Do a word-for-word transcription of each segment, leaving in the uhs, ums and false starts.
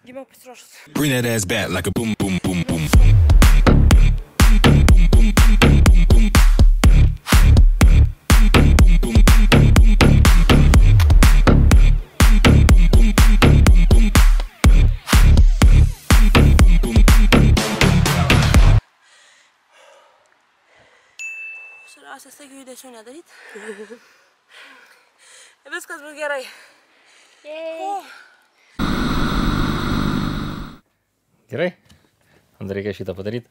Gimiau pasiruošus. Bring that ass back like a boom, boom, boom, boom. Svarbiausia, staigių judesių nedaryt. Viskas bus gerai. O. Gerai. Ant reikia šitą padaryti.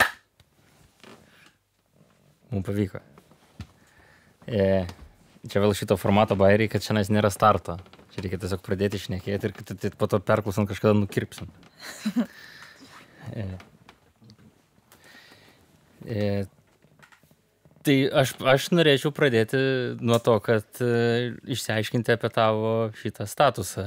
Mums pavyko. E, čia vėl šito formato bairiai, kad šiandien nėra starto. Čia reikia tiesiog pradėti šnekėti ir kad po to perklausant kažkada nukirpsim. E, e, Tai aš, aš norėčiau pradėti nuo to, kad uh, išsiaiškinti apie tavo šitą statusą.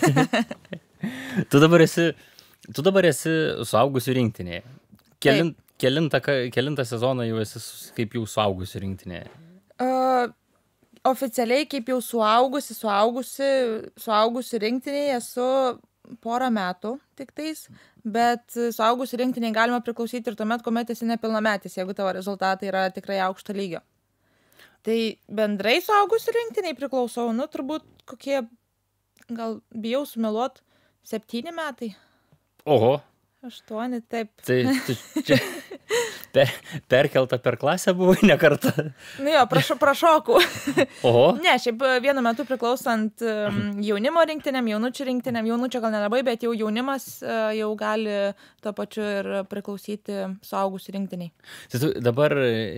tu, dabar esi, tu dabar esi suaugusių rinktinėje. Kelin, kelintą, kelintą sezoną jau esi kaip jau suaugusių rinktinėje? Uh, oficialiai kaip jau suaugusi, suaugusi, suaugusių rinktinėje esu porą metų tik tais, bet suaugusių rinktiniai galima priklausyti ir tuomet, kuomet esi nepilnametis, jeigu tavo rezultatai yra tikrai aukšto lygio. Tai bendrai suaugusių rinktiniai priklausau, nu, turbūt kokie, gal bijau sumeluot, septyni metai. Oho. Aštuoni, taip. Tai tu čia per, perkelta per klasę buvai ne kartą? Nu jo, prašau, prašokų. Oho. Ne, šiaip vienu metu priklausant um, jaunimo rinktiniam, jaunučių rinktiniam, jaunučio gal nelabai, bet jau jaunimas uh, jau gali to pačiu ir priklausyti suaugusių rinktiniai. Tai tu dabar,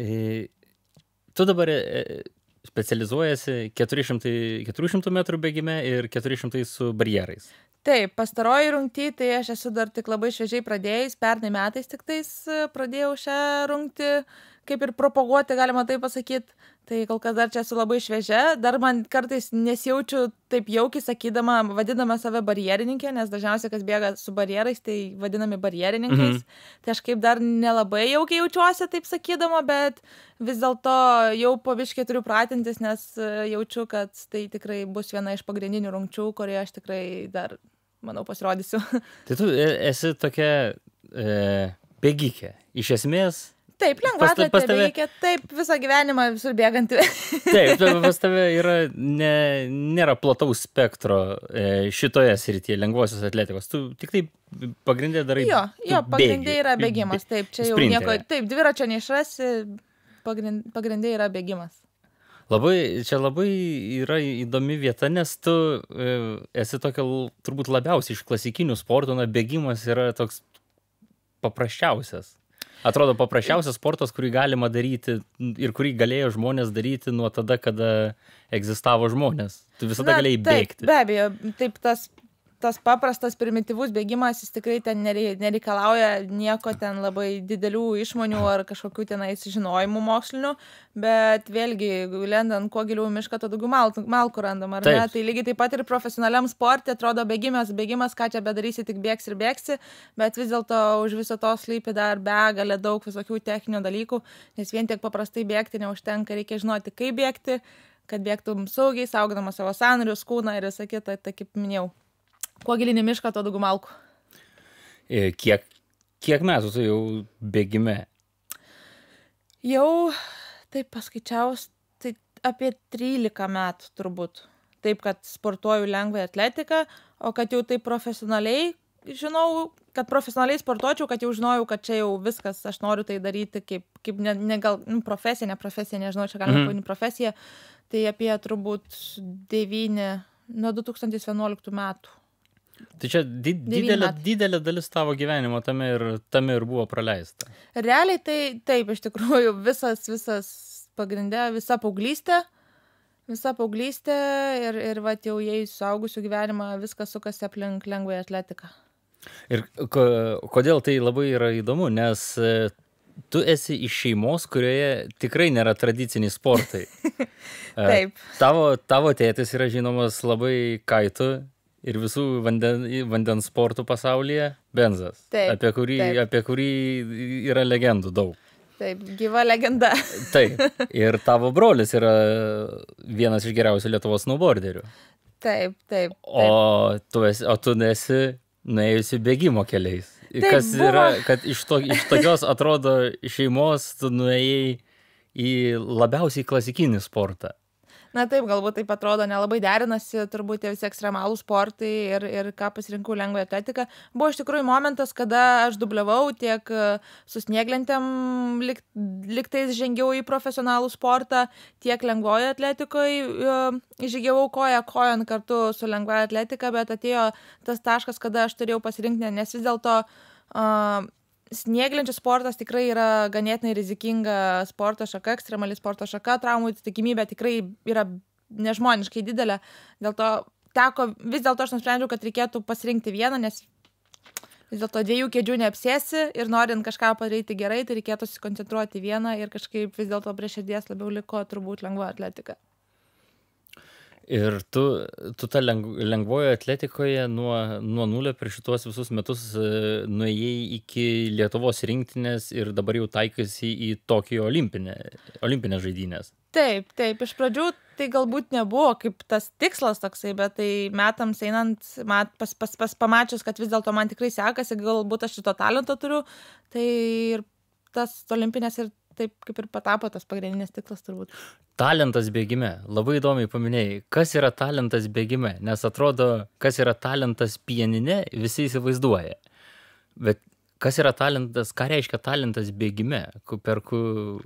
tu dabar specializuojasi keturi šimtai metrų bėgime ir keturi šimtai su barjerais. Taip, pastaroji rungtį, tai aš esu dar tik labai šviežiai pradėjęs, pernai metais tik tais pradėjau šią rungtį, kaip ir propaguoti, galima taip pasakyti, tai kol kas dar čia esu labai šviežia, dar man kartais nesijaučiu taip jaukiai sakydama, vadinama save barjerininkė, nes dažniausiai, kas bėga su barjerais, tai vadinami barjerininkais, mhm. Tai aš kaip dar nelabai jaukiai jaučiuosi taip sakydama, bet vis dėlto jau po biškį turiu pratintis, nes jaučiu, kad tai tikrai bus viena iš pagrindinių rungčių, kurioje aš tikrai dar manau, pasirodysiu. Tai tu esi tokia e, bėgikė. Iš esmės... Taip, lengvatą pas tave... bėgikė, taip, visą gyvenimą visur bėganti. Taip, pas tave yra, ne, nėra plataus spektro e, šitoje srityje, lengvosios atletikos. Tu tik tai pagrindė darai... Jo, jo pagrindė yra bėgimas, taip, čia jau nieko... Taip, dviračio neišrasi, pagrind, pagrindė yra bėgimas. Labai, čia labai yra įdomi vieta, nes tu e, esi tokia turbūt labiausiai iš klasikinių sportų, na, bėgimas yra toks paprasčiausias. Atrodo, paprasčiausias sportas, kurį galima daryti ir kurį galėjo žmonės daryti nuo tada, kada egzistavo žmonės. Tu visada na, galėjai taip, bėgti. Be abejo, taip tas... tas paprastas, primityvus bėgimas, jis tikrai ten nereikalauja nieko ten labai didelių išmonių ar kažkokių tenais žinojimų mokslinių, bet vėlgi, lendant kuo giliau į mišką, to daugiau malkų, malkų randam, ar taip. Ne? Tai lygiai taip pat ir profesionaliam sporte atrodo bėgimas, bėgimas, ką čia bedarysi, tik bėgsi ir bėgsi, bet vis dėlto už viso to slypi dar begalė daug visokių techninių dalykų, nes vien tiek paprastai bėgti neužtenka, reikia žinoti, kaip bėgti, kad bėgtum saugiai, saugodama savo sąnarius, kūną ir visą kitą, tai kaip minėjau. Kuo gilinį mišką, to daugiau malkų. Kiek, kiek metų tu jau bėgime? Jau, taip paskaičiaus, tai apie trylika metų turbūt. Taip, kad sportuoju lengvai atletiką, o kad jau taip profesionaliai žinau, kad profesionaliai sportuočiau, kad jau žinojau, kad čia jau viskas, aš noriu tai daryti kaip, kaip ne, ne gal, nu, profesija, ne profesija, nežinau, čia galima pavadinti profesiją, tai apie turbūt devyni, nuo du tūkstančiai vienuoliktų metų. Tai čia did, didelė, didelė dalis tavo gyvenimo tame ir, tame ir buvo praleista. Realiai tai taip, iš tikrųjų, visas, visas pagrindė, visa paauglystė, visa paauglystė ir, ir vat jau jei suaugusių gyvenimą viskas sukasi aplink lengvai atletiką. Ir ko, kodėl tai labai yra įdomu, nes tu esi iš šeimos, kurioje tikrai nėra tradiciniai sportai. Taip. Tavo, tavo tėtis yra žinomas labai kaitu ir visų vanden, vandens sportų pasaulyje Benzas, taip, apie, kurį, taip. apie kurį yra legendų daug. Taip, gyva legenda. Taip, ir tavo brolis yra vienas iš geriausių Lietuvos snowboarderių. Taip, taip. taip. O tu esi, o tu esi nuėjusi bėgimo keliais. Taip, Kas buvo. yra, kad iš, to, iš tokios atrodo šeimos tu nuėjai į labiausiai klasikinį sportą. Na taip, galbūt taip atrodo, nelabai derinasi turbūt tie visi ekstremalų sportai ir, ir ką pasirinkau lengvąją atletiką. Buvo iš tikrųjų momentas, kada aš dubliavau tiek su snieglentėm lik, liktais žengiau į profesionalų sportą, tiek lengvoje atletikoje žygiavau koją kojon kartu su lengvąja atletika, bet atėjo tas taškas, kada aš turėjau pasirinkti, nes vis dėlto uh, snieglenčių sportas tikrai yra ganėtinai rizikinga sporto šaka, ekstremali sporto šaka, traumų tikimybė tikrai yra nežmoniškai didelė. Dėl to teko, vis dėlto aš nusprendžiau, kad reikėtų pasirinkti vieną, nes vis dėlto dviejų kėdžių neapsėsi ir norint kažką padaryti gerai, tai reikėtų susikoncentruoti vieną ir kažkaip vis dėlto prie širdies labiau liko turbūt lengvoji atletika. Ir tu, tu tą lengv, lengvojo atletikoje nuo, nuo nulio per šitos visus metus nuėjai iki Lietuvos rinktinės ir dabar jau taikasi į Tokijo olimpinę, olimpinės žaidynės. Taip, taip, iš pradžių tai galbūt nebuvo kaip tas tikslas toksai, bet tai metams einant, mat, pas, pas, pas, pamačius, kad vis dėlto man tikrai sekasi, galbūt aš šito talento turiu, tai ir tas olimpinės ir taip kaip ir patapo tas pagrindinis tikslas turbūt. Talentas bėgime. Labai įdomiai paminėjai. Kas yra talentas bėgime? Nes atrodo, kas yra talentas pianine, visi įsivaizduoja. Bet kas yra talentas, ką reiškia talentas bėgime? Per ku...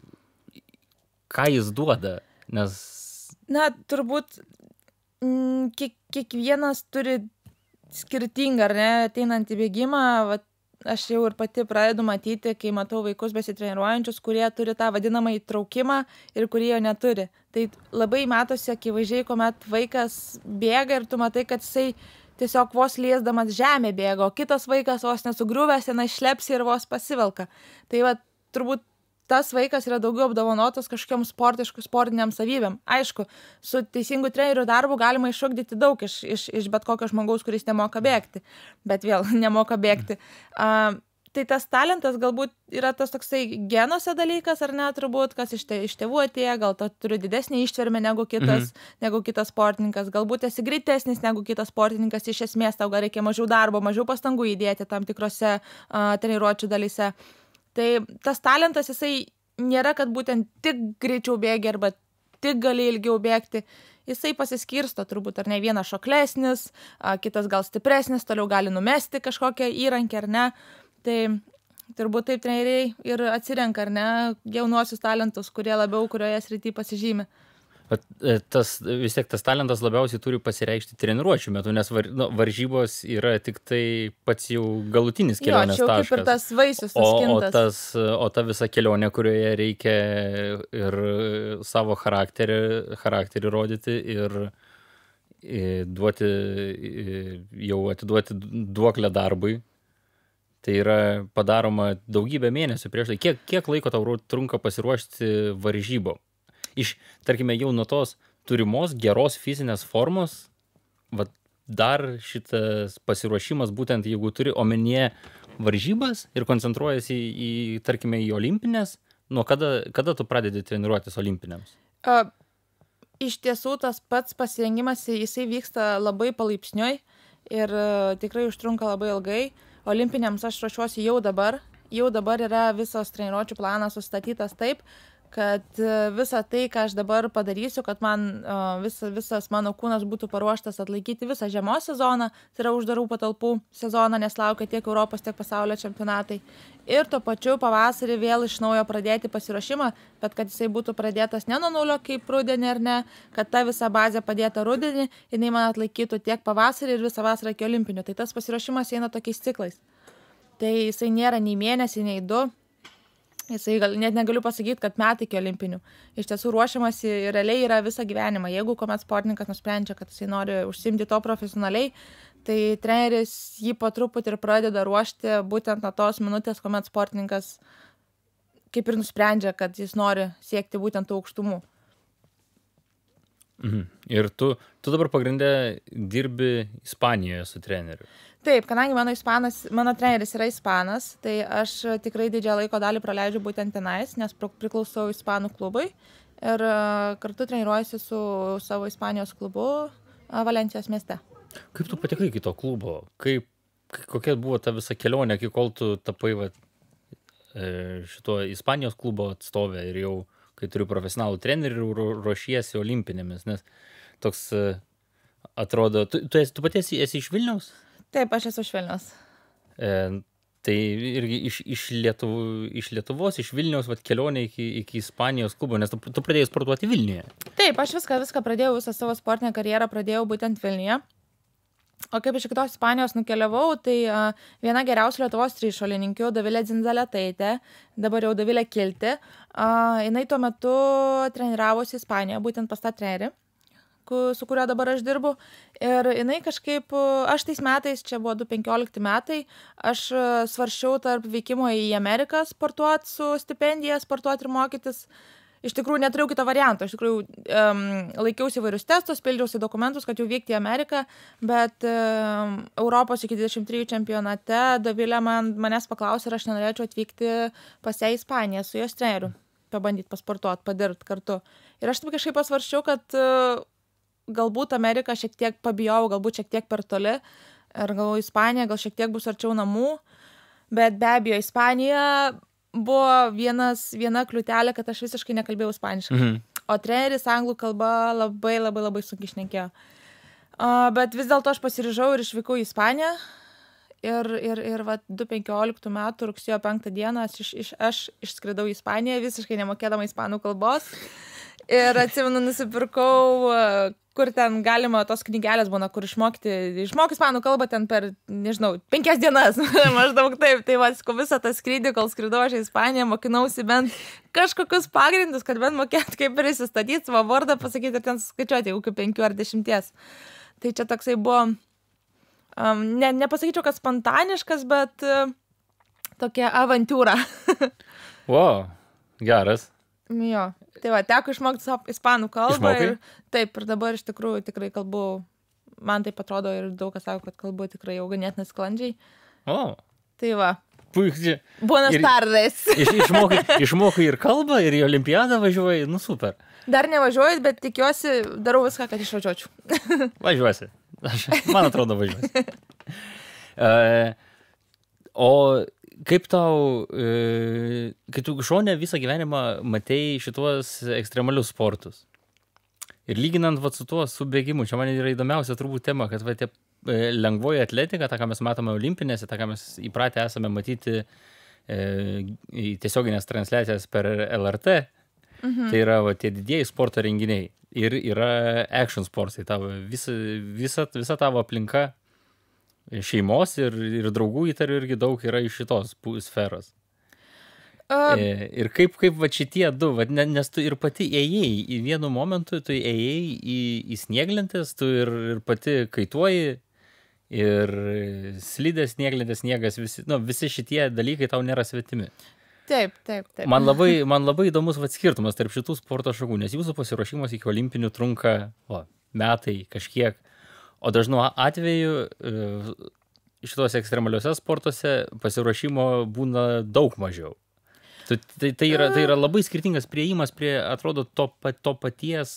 Ką jis duoda? Nes... Na, turbūt m, kiek, kiekvienas turi skirtingą, ar ne, ateinantį bėgimą, vat, aš jau ir pati pradedu matyti, kai matau vaikus besitreniruojančius, kurie turi tą vadinamą įtraukimą ir kurie jo neturi. Tai labai matosi akivaizdžiai, kuomet vaikas bėga ir tu matai, kad jisai tiesiog vos liesdamas žemę bėga, o kitas vaikas vos nesugriuvęs, jinai šlepsi ir vos pasivelka. Tai va, turbūt tas vaikas yra daugiau apdovanotas kažkokiam sportiškų sportiniam savybėm. Aišku, su teisingu trenerių darbu galima išugdyti daug iš, iš, iš bet kokio žmogaus, kuris nemoka bėgti, bet vėl nemoka bėgti. Uh, tai tas talentas galbūt yra tas toksai genuose dalykas, ar ne, turbūt, kas iš, te, iš tėvų atėjo, gal tu turi didesnį ištvermę negu kitas, mhm. negu kitas sportininkas, galbūt esi greitesnis negu kitas sportininkas, iš esmės tau gal reikia mažiau darbo, mažiau pastangų įdėti tam tikrose uh, treniruočių dalyse. Tai tas talentas, jisai nėra, kad būtent tik greičiau bėgi arba tik gali ilgiau bėgti. Jisai pasiskirsto turbūt, ar ne, vienas šoklesnis, kitas gal stipresnis, toliau gali numesti kažkokią įrankį, ar ne. Tai turbūt taip treneriai ir atsirenka, ar ne, jaunuosius talentus, kurie labiau kurioje srityje pasižymi. Bet tas, vis tiek tas talentas labiausiai turi pasireikšti treniruočių metu, nes var, nu, varžybos yra tik tai pats jau galutinis kelionės taškas. Jo, čia jau kaip ir tas vaisius suskintas. O, o, tas, o ta visa kelionė, kurioje reikia ir savo charakterį, charakterį rodyti ir, ir duoti, jau atiduoti duoklę darbui, tai yra padaroma daugybę mėnesių prieš tai. Kiek, kiek laiko tau trunka pasiruošti varžybom? Iš, tarkime, jau nuo tos turimos geros fizinės formos, va, dar šitas pasiruošimas, būtent jeigu turi omenyje varžybas ir koncentruojasi į, į, tarkime, į olimpinės, nuo kada, kada tu pradedi treniruotis olimpinėms? Uh, iš tiesų, tas pats pasirengimas, jisai vyksta labai palaipsniui ir uh, tikrai užtrunka labai ilgai. Olimpinėms aš ruošiuosi jau dabar. Jau dabar yra visas treniruočių planas sustatytas taip, kad visa tai, ką aš dabar padarysiu, kad man uh, visa, visas mano kūnas būtų paruoštas atlaikyti visą žiemos sezoną, tai yra uždarų patalpų sezoną, nes laukia tiek Europos, tiek pasaulio čempionatai. Ir tuo pačiu pavasarį vėl iš naujo pradėti pasiruošimą, bet kad jisai būtų pradėtas ne nuo nulio kaip rudenį ar ne, kad ta visa bazė padėta rudenį, jinai man atlaikytų tiek pavasarį ir visą vasarą iki olimpinių. Tai tas pasiruošimas eina tokiais ciklais. Tai jisai nėra nei mėnesį, nei du. Jisai gal, net negaliu pasakyti, kad metai iki olimpinių. Iš tiesų ruošiamasi realiai yra visą gyvenimą. Jeigu kuomet sportininkas nusprendžia, kad jisai nori užsiimti to profesionaliai, tai treneris jį po truputį ir pradeda ruošti būtent nuo tos minutės, kuomet sportininkas kaip ir nusprendžia, kad jis nori siekti būtent tų aukštumų. Mhm. Ir tu, tu dabar pagrinde dirbi Ispanijoje su treneriu. Taip, kadangi mano, ispanas, mano treneris yra ispanas, tai aš tikrai didžiąją laiko dalį praleidžiu būtent tenais, nes priklausau ispanų klubui ir kartu treniruojuosi su savo Ispanijos klubu Valencijos mieste. Kaip tu patekai iki to klubo? Kaip, kokia buvo ta visa kelionė, kai kol tu tapai va, šito Ispanijos klubo atstovė ir jau, kai turiu profesionalų trenerių, ruošiesi olimpinėmis, nes toks atrodo, tu, tu, esi, tu pati esi, esi iš Vilniaus? Taip, aš esu iš Vilniaus. E, tai irgi iš, iš, Lietuv, iš Lietuvos, iš Vilniaus vat, kelionė iki, iki Ispanijos klubo, nes tu, tu pradėjai sportuoti Vilniuje. Taip, aš viską, viską pradėjau, visą savo sportinę karjerą pradėjau būtent Vilniuje. O kaip iš kitos Ispanijos nukeliavau, tai uh, viena geriausių Lietuvos trišuolininkių, Dovilė Dzindzaletaitė, dabar jau Dovilė Kilti, uh, jinai tuo metu treniravosi Ispanijoje, būtent pas tą trenerį, su kuriuo dabar aš dirbu. Ir jinai kažkaip, aš tais metais, čia buvo du tūkstančiai penkiolikti metai, aš svarsčiau tarp vykimo į Ameriką sportuoti su stipendija, sportuoti ir mokytis. Iš tikrųjų, neturėjau kito varianto. Iš tikrųjų, um, laikiausi įvairius testus, pildžiausi dokumentus, kad jau vykti į Ameriką, bet um, Europos iki dvidešimt trijų čempionate Dovilė man, manęs paklausė, ar aš nenorėčiau atvykti pas ją į Ispaniją su jos treneriu, pabandyti pasportuoti, padirbti kartu. Ir aš taip kažkaip pasvarščiau, kad uh, galbūt Ameriką šiek tiek pabijau, galbūt šiek tiek per toli, ir galvoju, Ispanija gal šiek tiek bus arčiau namų, bet be abejo, Ispanija buvo vienas, viena kliūtelė, kad aš visiškai nekalbėjau ispaniškai. Mhm. O treneris anglų kalba labai, labai, labai sunkiai šnekėjo. Uh, bet vis dėlto aš pasiryžau ir išvykau į Ispaniją. Ir, ir, ir va, du tūkstančiai penkioliktų metų rugsėjo penktą dieną aš, iš, iš, aš išskridau į Ispaniją, visiškai nemokėdama ispanų kalbos. Ir atsimenu, nusipirkau, kur ten galima, tos knygelės būna, kur išmokti, išmok ispanų kalbą ten per, nežinau, penkias dienas, maždaug taip. Tai va, visą tą skrydį, kol skridau aš į Ispaniją, mokinausi bent kažkokius pagrindus, kad bent mokėt kaip prisistatyti savo vardą, pasakyti ir ten skaičiuoti, jeigu kaip penkių ar dešimties. Tai čia toksai buvo, um, ne, nepasakyčiau, kad spontaniškas, bet uh, tokia avantūra. Wow, geras. Jo, tai va, teko išmokti ispanų kalbą. Išmokai? Ir, taip, ir dabar iš tikrųjų tikrai kalbu, man taip atrodo ir daug kas sako, kad kalbu tikrai jau ganėtinai sklandžiai. O. Tai va. Puikiai. Buenas tardes. Iš, išmokai, išmokai ir kalbą, ir į olimpiadą važiuoji, nu super. Dar nevažiuoju, bet tikiuosi, darau viską, kad išvažiuočiau. Važiuosi. Aš, man atrodo, važiuosi. Uh, o kaip tau, e, kai tu šone visą gyvenimą matei šituos ekstremalius sportus ir lyginant va, su tuo su bėgimu, čia man yra įdomiausia turbūt tema, kad va, tie e, lengvoji atletika, tą ką mes matome olimpinėse, tą ką mes įpratę esame matyti e, tiesioginės transliacijas per L R T, mhm. Tai yra va, tie didieji sporto renginiai ir yra action sports, tai tavo, visa, visa, visa tavo aplinka šeimos ir, ir draugų įtariu irgi daug yra iš šitos sferos. Uh, ir kaip, kaip va šitie du, va, nes tu ir pati ėjai, į vienu momentu tu ėjai į, į snieglentes, tu ir, ir pati kaituoji, ir slidės, snieglentės, sniegas, visi, nu, visi šitie dalykai tau nėra svetimi. Taip, taip, taip. Man labai, man labai įdomus va, skirtumas tarp šitų sporto šakų, nes jūsų pasiruošimas iki olimpinių trunka o, metai kažkiek. O dažnu atveju šitos ekstremaliuose sportuose pasiruošimo būna daug mažiau. Tai, tai, yra, tai yra labai skirtingas priėjimas prie, atrodo, to, to, paties,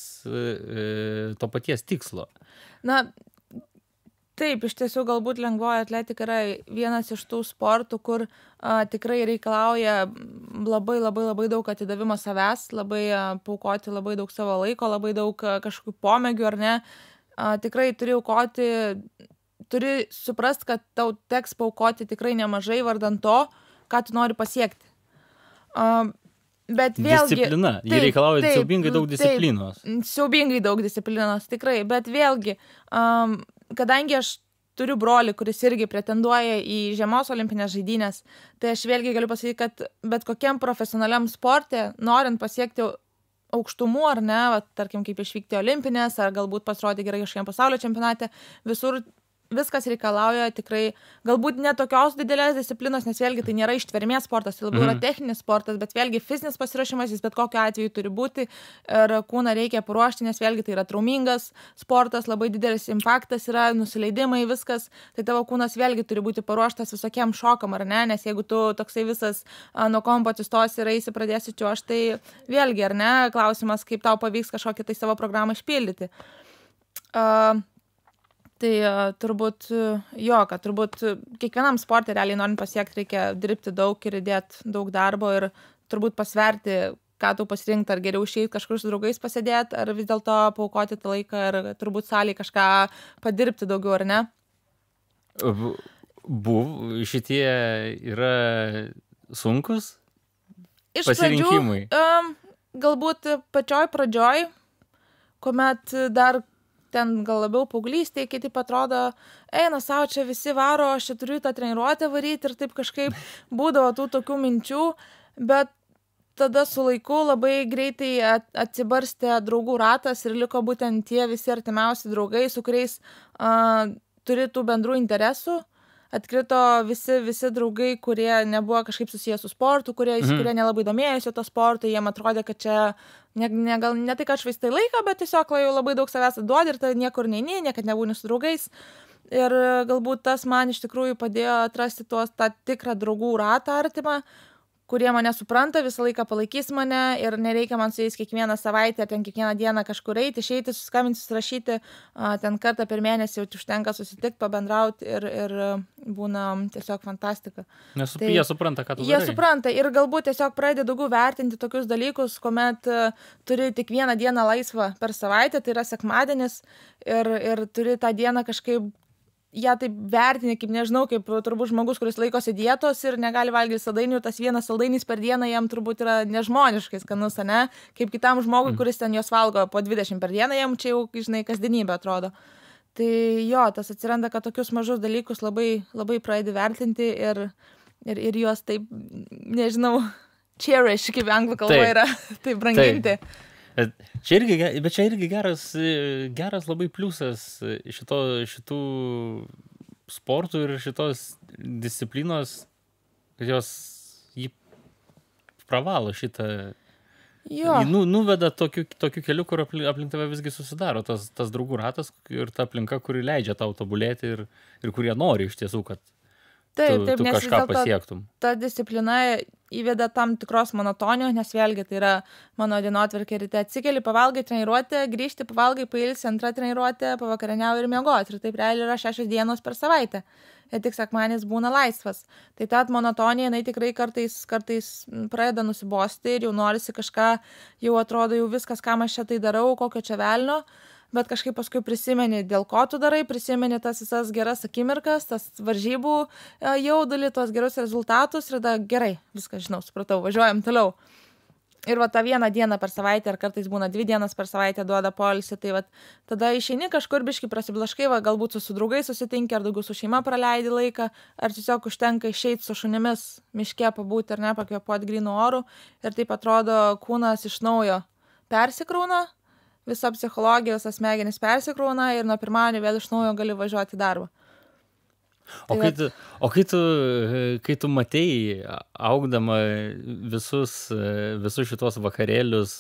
to paties tikslo. Na, taip, iš tiesų galbūt lengvoji atletika yra vienas iš tų sportų, kur a, tikrai reikalauja labai, labai, labai daug atidavimo savęs, labai a, paukoti labai daug savo laiko, labai daug a, kažkokių pomėgių ar ne. Uh, tikrai turi aukoti, turi suprast, kad tau teks paaukoti tikrai nemažai vardant to, ką tu nori pasiekti. Uh, bet vėlgi... Disciplina, jie reikalauja taip, siaubingai daug disciplinos. Taip, siaubingai daug disciplinos, tikrai, bet vėlgi, um, kadangi aš turiu brolį, kuris irgi pretenduoja į žiemos olimpinės žaidynės, tai aš vėlgi galiu pasakyti, kad bet kokiam profesionaliam sporte, norint pasiekti aukštumų ar ne, va, tarkim, kaip išvykti olimpinės, ar galbūt pasirodyti gerai kažkokiam pasaulio čempionate, visur viskas reikalauja tikrai, galbūt ne tokios didelės disciplinos, nes vėlgi tai nėra ištvermės sportas, tai labiau yra techninis sportas, bet vėlgi fizinis pasiruošimas, jis bet kokiu atveju turi būti ir kūną reikia paruošti, nes vėlgi tai yra traumingas sportas, labai didelis impaktas yra, nusileidimai, viskas, tai tavo kūnas vėlgi turi būti paruoštas visokiem šokam, ar ne, nes jeigu tu toksai visas a, nuo kompo atsistosi ir eisi pradėsi čiuožti, tai vėlgi, ar ne, klausimas, kaip tau pavyks kažkokį tai savo programą išpildyti. Uh, Tai uh, turbūt uh, jo, kad turbūt uh, kiekvienam sportui realiai norint pasiekti, reikia dirbti daug ir įdėti daug darbo ir turbūt pasverti, ką tu pasirinkti, ar geriau išeiti kažkur su draugais pasėdėti, ar vis dėlto paaukoti tą laiką ir turbūt salėje kažką padirbti daugiau, ar ne? Buv, šitie yra sunkus Iš pasirinkimai? Pradžių, um, galbūt pačioj pradžioj, kuomet dar ten gal labiau paauglystėje, kai taip atrodo, eina savo, čia visi varo, aš čia turiu tą treniruotę varyti ir taip kažkaip būdavo tų tokių minčių, bet tada su laiku labai greitai atsibarstė draugų ratas ir liko būtent tie visi artimiausi draugai, su kuriais uh, turi tų bendrų interesų. Atkrito visi, visi draugai, kurie nebuvo kažkaip susijęs su sportu, kurie, mhm. kurie nelabai domėjosi to sportu, jiem atrodė, kad čia ne, ne, gal, ne tai, kad švaistai laiką, bet tiesiog jau labai daug savęs atduodi ir tai niekur neini, niekad nebūni su draugais. Ir galbūt tas man iš tikrųjų padėjo atrasti tuos tą tikrą draugų ratą artimą, kurie mane supranta, visą laiką palaikys mane ir nereikia man su jais kiekvieną savaitę, ten kiekvieną dieną kažkur eiti, išeiti, suskambinti, susirašyti, ten kartą per mėnesį jau užtenka susitikti, pabendrauti ir, ir būna tiesiog fantastika. Nes tai, jie supranta, ką tu darai. Jie supranta ir galbūt tiesiog pradedi daugiau vertinti tokius dalykus, kuomet turi tik vieną dieną laisvą per savaitę, tai yra sekmadienis ir, ir turi tą dieną kažkaip ją taip vertini, kaip nežinau, kaip turbūt žmogus, kuris laikosi dietos ir negali valgyti saldainių, tas vienas saldainis per dieną jam turbūt yra nežmoniškai skanus, ne? Kaip kitam žmogui, kuris ten jos valgo po dvidešimt per dieną, jam čia jau, žinai, kasdienybė atrodo. Tai jo, tas atsiranda, kad tokius mažus dalykus labai, labai pradedi vertinti ir, ir, ir juos taip, nežinau, cherish, kaip anglų kalba yra, taip branginti. Taip. Čia irgi, bet čia irgi geras, geras labai pliusas šito, šitų sportų ir šitos disciplinos, kad jos jį pravalo šitą, jį nu, nuveda tokiu, tokiu keliu, kur aplink tave visgi susidaro tas, tas draugų ratas ir ta aplinka, kuri leidžia tau tobulėti ir, ir kurie nori iš tiesų, kad Taip, tu, taip, tu nes kažką pasiektum. Ta disciplina įveda tam tikros monotonijos, nes vėlgi tai yra mano dienotvarkė, ryte atsikeli, pavalgai treniruotę, grįžti, pavalgai, pailsi, antrą treniruotę, pavakarieniauji ir miegoti. Ir taip realiai yra šešios dienos per savaitę. Ir tik sekmadienis būna laisvas. Tai ta monotonija, jinai tikrai kartais, kartais pradeda nusibosti ir jau norisi kažką, jau atrodo jau viskas, ką aš čia tai darau, kokio čia velnio. Bet kažkaip paskui prisimeni, dėl ko tu darai, prisimeni tas visas geras akimirkas, tas varžybų jaudulį, tos gerus rezultatus ir tada gerai, viską žinau, supratau, važiuojam toliau. Ir va tą vieną dieną per savaitę, ar kartais būna dvi dienas per savaitę duoda poilsį, tai va tada išeini kažkur biškai prasiblaškai, va galbūt su, su draugais susitinki, ar daugiau su šeima praleidi laiką, ar tiesiog užtenka išeiti su šunimis miške pabūti ar ne, pakvėpuoti grynų orų ir taip atrodo kūnas iš naujo persikrauna. Visa psichologija, visas smegenys persikrauna ir nuo pirmadienio vėl iš naujo gali važiuoti į darbą. O, tai kai, tu, o kai, tu, kai tu matei, augdama visus, visus šitos vakarėlius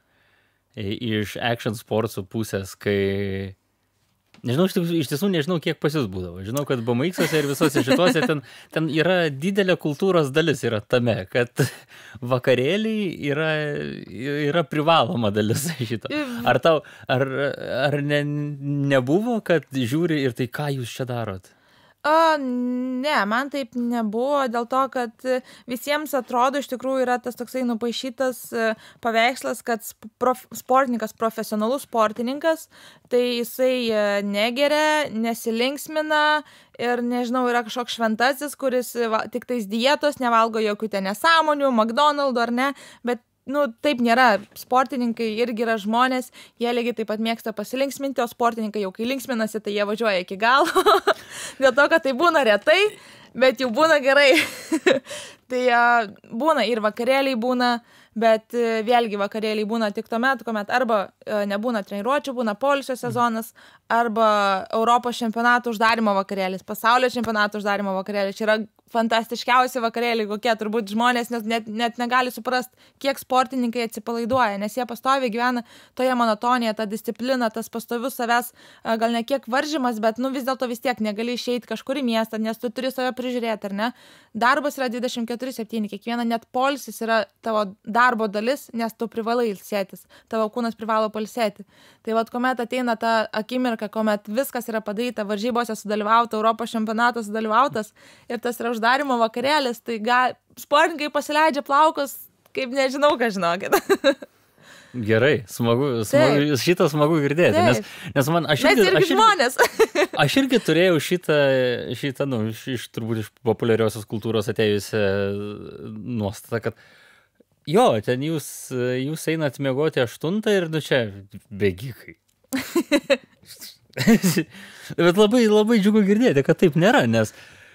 iš action sportsų pusės, kai... Nežinau, iš tiesų nežinau, kiek pas jūs būdavo. Žinau, kad B M X-ose ir visose šituose ten, ten yra didelė kultūros dalis yra tame, kad vakarėliai yra, yra privaloma dalis šito. Ar tau, ar, ar ne, nebuvo, kad žiūri ir tai, ką jūs čia darot? O, ne, man taip nebuvo, dėl to, kad visiems atrodo iš tikrųjų yra tas toksai nupaišytas paveikslas, kad prof, sportininkas, profesionalus sportininkas, tai jisai negeria, nesilinksmina ir, nežinau, yra kažkoks šventasis, kuris va, tik tais dietos, nevalgo jokių ten nesąmonių, McDonald's ar ne, bet nu, taip nėra. Sportininkai irgi yra žmonės, jie lygiai taip pat mėgsta pasilinksminti, o sportininkai jau kai linksminasi, tai jie važiuoja iki galo. Dėl to, kad tai būna retai, bet jau būna gerai. Tai uh, būna ir vakarėliai būna, bet uh, vėlgi vakarėliai būna tik tuomet, kuomet arba uh, nebūna treniruočių, būna poilsio sezonas, arba Europos čempionato uždarimo vakarėlis, pasaulio čempionato uždarimo vakarėlis. Čia yra fantastiškiausi vakarėliai, kokie turbūt žmonės net, net, net negali suprast, kiek sportininkai atsipalaiduoja, nes jie pastoviai gyvena toje monotonijoje, ta disciplina, tas pastovius savęs, gal ne kiek varžymas, bet nu vis dėlto vis tiek negali išeiti kažkur į miestą, nes tu turi save prižiūrėti, ar ne? Darbas yra dvidešimt keturi septyni, kiekviena net poilsis yra tavo darbo dalis, nes tu privalai ilsėtis, tavo kūnas privalo pailsėti. Tai vat, kuomet ateina ta akimirka, kuomet viskas yra padaryta, varžybose sudalyvauta, Europos čempionatas sudalyvautas ir tas yra uždarimo vakarėlis, tai gal sportininkai pasileidžia plaukus, kaip nežinau, ką žinokit. Gerai, smagu, smagu šitą smagu girdėti, nes, nes man, aš irgi, Mes irgi aš žmonės. irgi, aš irgi turėjau šitą, šitą nu, iš, iš, turbūt iš populiariosios kultūros atėjusią nuostatą, kad jo, ten jūs, jūs einat miegoti aštuntą ir nu čia bėgikai. Bet labai, labai džiugu girdėti, kad taip nėra, nes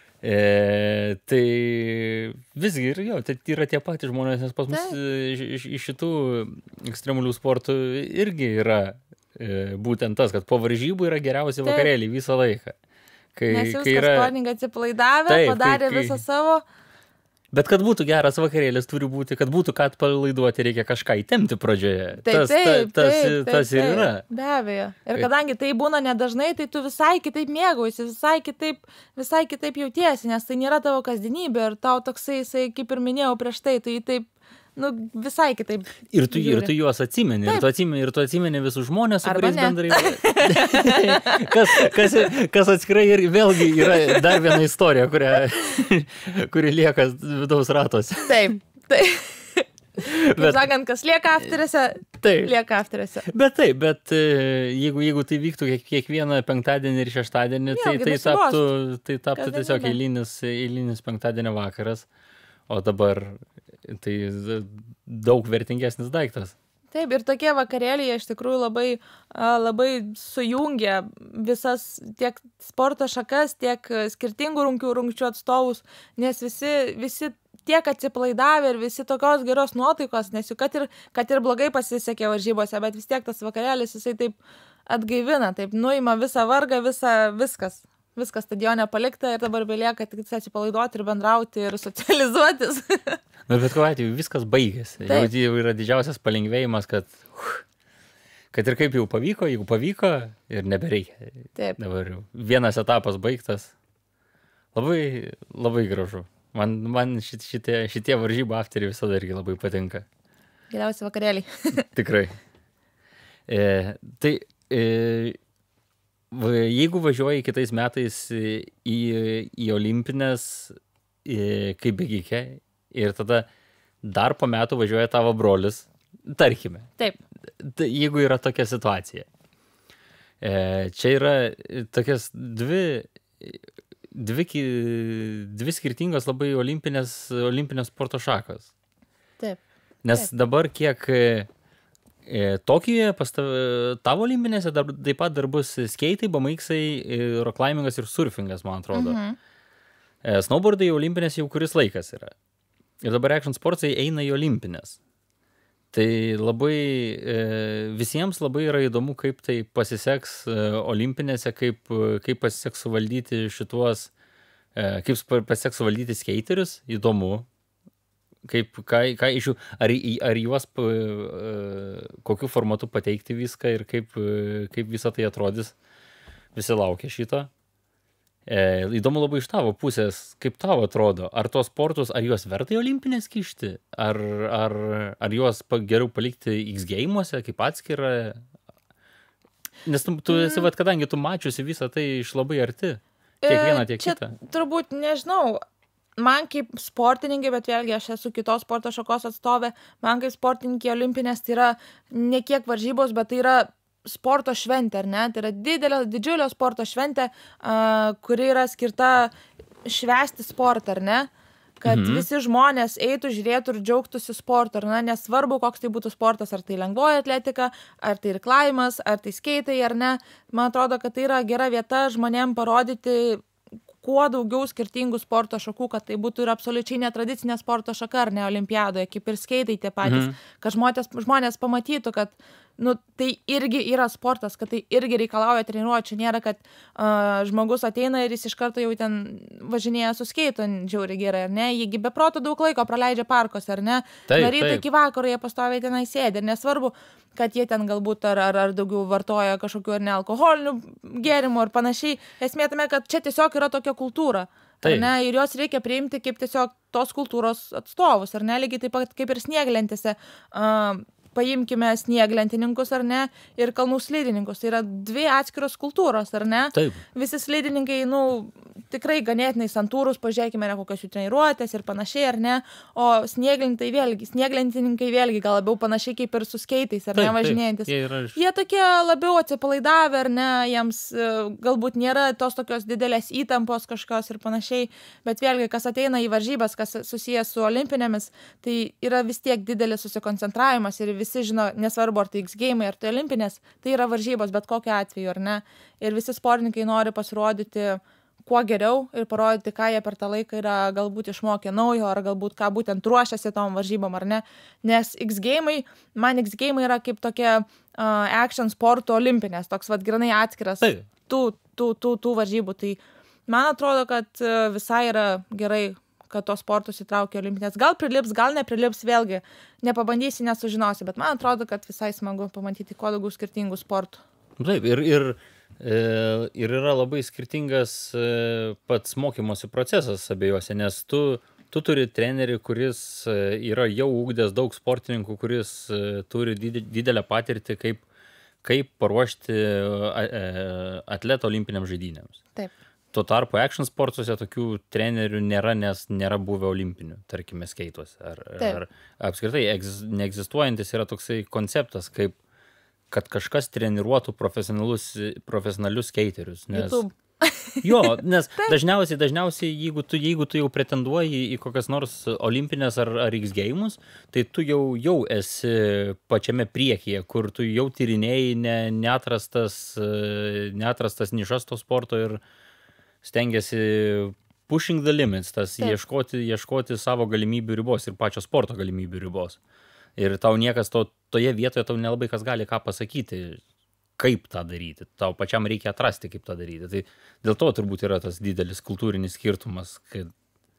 E, tai visgi ir jo, tai yra tie patys žmonės, nes pas mus iš, iš šitų ekstremalių sportų irgi yra e, būtent tas, kad po varžybų yra geriausi vakarėliai visą laiką. Kai, nes jūs, kai yra... sportininkai atsipalaidavę, Taip, padarė kai, kai... visą savo... Bet kad būtų geras vakarėlis, turi būti, kad būtų ką atpalaiduoti, reikia kažką įtempti pradžioje. Taip, tas, taip, ta, tas, taip, taip, tas ir yra. Be abejo. Ir kadangi tai būna nedažnai, tai tu visai kitaip mėgaujiesi, visai kitaip, visai kitaip jautiesi, nes tai nėra tavo kasdienybė ir tau toksai, jisai, kaip ir minėjau prieš tai, tu jį taip, nu, visai kitaip. Ir tu, ir tu juos atsimeni, ir tu atsimeni, ir tu atsimeni visus žmonės, su Arba kuriais ne. bendrai. kas, kas, kas atskirai ir vėlgi yra dar viena istorija, kurią, kuri lieka vidaus ratuose. Taip, taip. Bet- Kaip sakant, kas lieka afteriuose, Taip. lieka afteriuose. Bet taip, bet e, jeigu, jeigu tai vyktų kiek, kiekvieną penktadienį ir šeštadienį, tai, Vėlgi tai nusibostų. taptų, tai taptų tiesiog Kasdienybė. eilinis, eilinis penktadienio vakaras, o dabar tai daug vertingesnis daiktas. Taip, ir tokie vakarėliai iš tikrųjų labai, a, labai sujungia visas tiek sporto šakas, tiek skirtingų rungčių, rungčių atstovus, nes visi, visi tiek atsipalaidavę ir visi tokios geros nuotaikos, nes jau kad ir, kad ir blogai pasisekė varžybose, bet vis tiek tas vakarėlis jisai taip atgaivina, taip nuima visą vargą, visą, viskas. Viskas stadione palikta ir dabar belieka tik atsipalaiduoti ir bendrauti ir socializuotis. Na, bet kokiu atveju viskas baigėsi. Jau, Taip. jau yra didžiausias palengvėjimas, kad, uh, kad ir kaip jau pavyko, jeigu pavyko ir nebereikia. Taip. Dabar jau vienas etapas baigtas. Labai, labai gražu. Man, man šit, šitie, šitie varžybų afteriai visada irgi labai patinka. Geriausi vakarėliai. Tikrai. E, tai e, va- jeigu važiuoji kitais metais į, į olimpines e, kaip bėgikė ir tada dar po metų važiuoja tavo brolis, tarkime, Taip. tai jeigu yra tokia situacija. E, čia yra tokias dvi, dvi, ki- dvi skirtingos labai olimpinės, olimpinės sporto šakos. Taip. Nes Taip. dabar kiek e, Tokijuje pas tave- tavo olimpinėse dar, taip pat dar bus skeitai, bamaiksai, e, roklaimingas ir surfingas, man atrodo. Mhm. E, snowboardai jau olimpinės jau kuris laikas yra. Ir dabar action sportsai eina į olimpinės. Tai labai e, visiems labai yra įdomu, kaip tai pasiseks e, olimpinėse, kaip, kaip pasiseks suvaldyti šituos, e, kaip spa- pasiseks suvaldyti skeiterius, įdomu. Kaip, ką, ką iš jų, ar, į- ar juos, p- e, kokiu formatu pateikti viską ir kaip, e, kaip visą tai atrodys. Visi laukia šito. E, įdomu labai iš tavo pusės, kaip tau atrodo, ar tos sportus, ar juos verta į olimpinės kišti, ar, ar, ar juos pa, geriau palikti X Game'uose kaip atskirą. Nes tu, tu esi, vat, kadangi tu mačiusi visą tai iš labai arti, tiek vieną, tiek Čia kitą. turbūt, nežinau, man kaip sportininkė, bet vėlgi aš esu kitos sporto šakos atstovė, man kaip sportininkė olimpinės tai yra ne kiek varžybos, bet tai yra sporto šventė, ar ne? Tai yra didelė, didžiulio sporto šventė, uh, kuri yra skirta švęsti sportą, ar ne? Kad mhm. visi žmonės eitų, žiūrėtų ir džiaugtųsi sportu, ar ne? Nesvarbu, koks tai būtų sportas, ar tai lengvoji atletika, ar tai irklavimas, ar tai skeitai, ar ne. Man atrodo, kad tai yra gera vieta žmonėm parodyti kuo daugiau skirtingų sporto šakų, kad tai būtų ir absoliučiai netradicinė sporto šaka, ar ne olimpiadoje, kaip ir skeitai tie patys, Mhm. kad žmonės, žmonės pamatytų, kad nu, tai irgi yra sportas, kad tai irgi reikalauja treniruočių. Nėra, kad uh, žmogus ateina ir jis iš karto jau ten važinėja su skeitu žiauriai gerai, ar ne? Jiegi be proto daug laiko praleidžia parkose, ar ne? Taip, nuo ryto taip. iki vakaro jie pastoviai tenai sėdi. Ir nesvarbu, kad jie ten galbūt ar, ar, ar daugiau vartoja kažkokių ar nealkoholinių gėrimų ir panašiai. Esmė tame, kad čia tiesiog yra tokia kultūra. Ar ne? Ir jos reikia priimti kaip tiesiog tos kultūros atstovus, ar ne? Lygiai taip pat kaip ir snieglentėse. Uh, paimkime snieglentininkus, ar ne, ir kalnų slidininkus. Tai yra dvi atskiros kultūros, ar ne? Taip. Visi slidininkai, nu, tikrai ganėtinai santūrus, pažiūrėkime, ne kokios jų treniruotės ir panašiai, ar ne? O snieglentininkai vėlgi, snieglentininkai vėlgi gal labiau panašiai kaip ir su skeitais, ar Taip, ne, važinėjantis. taip. Jie yra... Jie tokie labiau atsipalaidavę, ar ne, jiems uh, galbūt nėra tos tokios didelės įtampos kažkokios ir panašiai, bet vėlgi, kas ateina į varžybas, kas susijęs su olimpinėmis, tai yra vis tiek didelis susikoncentravimas ir visi žino, nesvarbu, ar tai X Game'ai, ar tai olimpinės, tai yra varžybos, bet kokiu atveju, ar ne. Ir visi sportininkai nori pasirodyti kuo geriau ir parodyti, ką jie per tą laiką yra galbūt išmokę naujo, ar galbūt ką būtent ruošiasi tom varžybom, ar ne. Nes X Game'ai, man X Game'ai yra kaip tokia uh, action sporto olimpinės, toks vad grinai atskiras Taip. tų, tų, tų, tų varžybų. Tai man atrodo, kad uh, visai yra gerai, kad tos sportus įtraukia olimpinės. Gal prilips, gal neprilips, vėlgi nepabandysi, nesužinosi, bet man atrodo, kad visai smagu pamatyti kuo daugiau skirtingų sportų. Taip, ir, ir, e, ir yra labai skirtingas e, pats mokymosi procesas abiejose, nes tu, tu turi trenerį, kuris e, yra jau ugdęs daug sportininkų, kuris e, turi didelę patirtį, kaip, kaip paruošti a, e, atletą olimpiniams žaidynėms. Taip. Tuo tarpu action sportuose tokių trenerių nėra, nes nėra buvę olimpinių, tarkime, skeituose. Ar, ar apskritai egz, neegzistuojantis yra toksai konceptas, kaip kad kažkas treniruotų profesionalius, profesionalius skeiterius. Nes, YouTube. jo, nes dažniausiai, dažniausiai jeigu, tu, jeigu tu jau pretenduoji į kokias nors olimpinės ar, ar X Game'us, tai tu jau, jau esi pačiame priekyje, kur tu jau tyrinėjai ne, neatrastas, neatrastas nišas to sporto ir stengiasi pushing the limits, tas ieškoti, ieškoti savo galimybių ribos ir pačio sporto galimybių ribos. Ir tau niekas to, toje vietoje tau nelabai kas gali ką pasakyti, kaip tą daryti. Tau pačiam reikia atrasti, kaip tą daryti. Tai dėl to turbūt yra tas didelis kultūrinis skirtumas. Kad...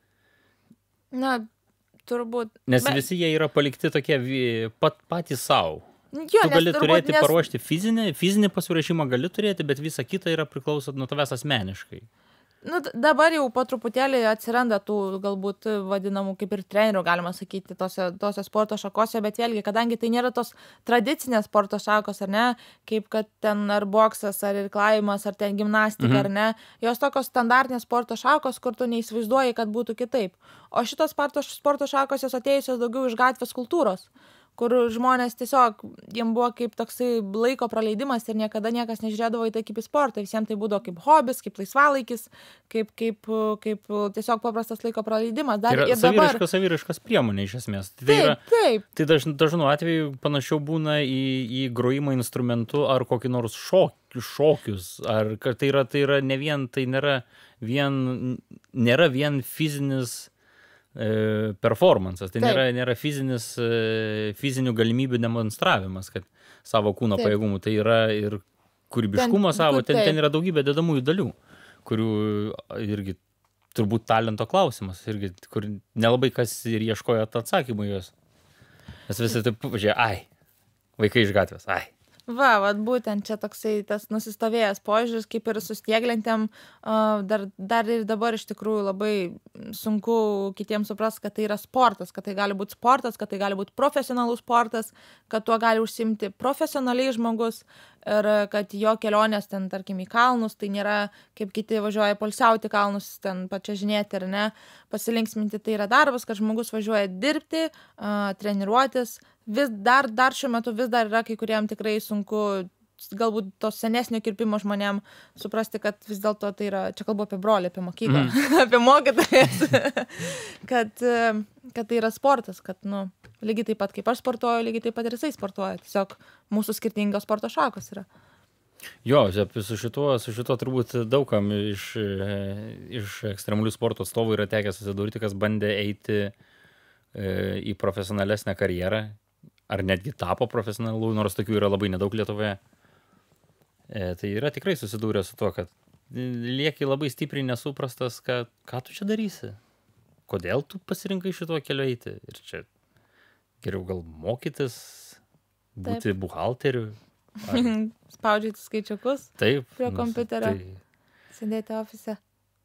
Na, turbūt. Nes bet... visi jie yra palikti tokie pat, patys savo. Jo, tu gali turbūt, turėti, nes... paruošti fizinį, fizinį pasiruošimą gali turėti, bet visa kita yra priklauso nuo tavęs asmeniškai. Nu, dabar jau po truputėlį atsiranda tų galbūt vadinamų kaip ir trenerių, galima sakyti, tose, tose sporto šakose, bet vėlgi, kadangi tai nėra tos tradicinės sporto šakos, ar ne, kaip kad ten ar boksas, ar irklavimas, ar ten gimnastika, mhm. ar ne, jos tokios standartinės sporto šakos, kur tu neįsivaizduoji, kad būtų kitaip. O šitos sporto, sporto šakos jos atėjusios daugiau iš gatvės kultūros, kur žmonės tiesiog, jiem buvo kaip toksai laiko praleidimas ir niekada niekas nežiūrėdavo į tai kaip į sportą. Visiems tai būdavo kaip hobis, kaip laisvalaikis, kaip, kaip, kaip tiesiog paprastas laiko praleidimas. Dar, tai yra ir dabar... saviriška, saviriškas priemonė iš esmės. Tai, taip, yra, taip. Tai daž, dažnu atveju panašiau būna į, į grojimą instrumentu ar kokį nors šok, šokius. Ar, tai, yra, tai yra ne vien, tai nėra vien, nėra vien fizinis performances, tai nėra, nėra fizinis, fizinių galimybių demonstravimas, kad savo kūno taip. Pajėgumų, tai yra ir kūrybiškumo ten, savo, ten, ten yra daugybė dedamųjų dalių, kurių irgi turbūt talento klausimas, irgi, kur nelabai kas ir ieškojo atsakymų jos. Nes visi taip, žiūrėjau, ai, vaikai iš gatvės, ai. Va, vat būtent čia toksai tas nusistovėjęs požiūris, kaip ir su snieglentėm, dar, dar ir dabar iš tikrųjų labai sunku kitiems suprast, kad tai yra sportas, kad tai gali būti sportas, kad tai gali būti profesionalus sportas, kad tuo gali užsimti profesionaliai žmogus ir kad jo kelionės ten, tarkim, į kalnus, tai nėra kaip kiti važiuoja poilsiauti kalnus, ten pačiažinėti ar ne, pasilinksminti, tai yra darbas, kad žmogus važiuoja dirbti, treniruotis. Vis dar, dar šiuo metu vis dar yra kai kuriem tikrai sunku, galbūt tos senesnio kirpimo žmonėm suprasti, kad vis dėlto tai yra, čia kalbu apie brolį, apie mokyklą, mm. apie mokytojas, kad, kad tai yra sportas, kad, nu, lygiai taip pat kaip aš sportuoju, lygiai taip pat ir jisai sportuoja. Tiesiog mūsų skirtingos sporto šakos yra. Jo, su šituo, su šituo turbūt daugam iš, iš ekstremalių sporto atstovų yra tekę susidurti, kas bandė eiti e, į profesionalesnę karjerą. ar netgi tapo profesionalu, nors tokių yra labai nedaug Lietuvoje. E, tai yra tikrai susidūrę su tuo, kad lieki labai stipriai nesuprastas, kad ką tu čia darysi, kodėl tu pasirinkai šituo keliu eiti. Ir čia geriau gal mokytis, būti Taip. buhalteriu. Ar... Spaudžiate skaičiukus Taip, prie nu, kompiuterio, tai... sėdėti ofise.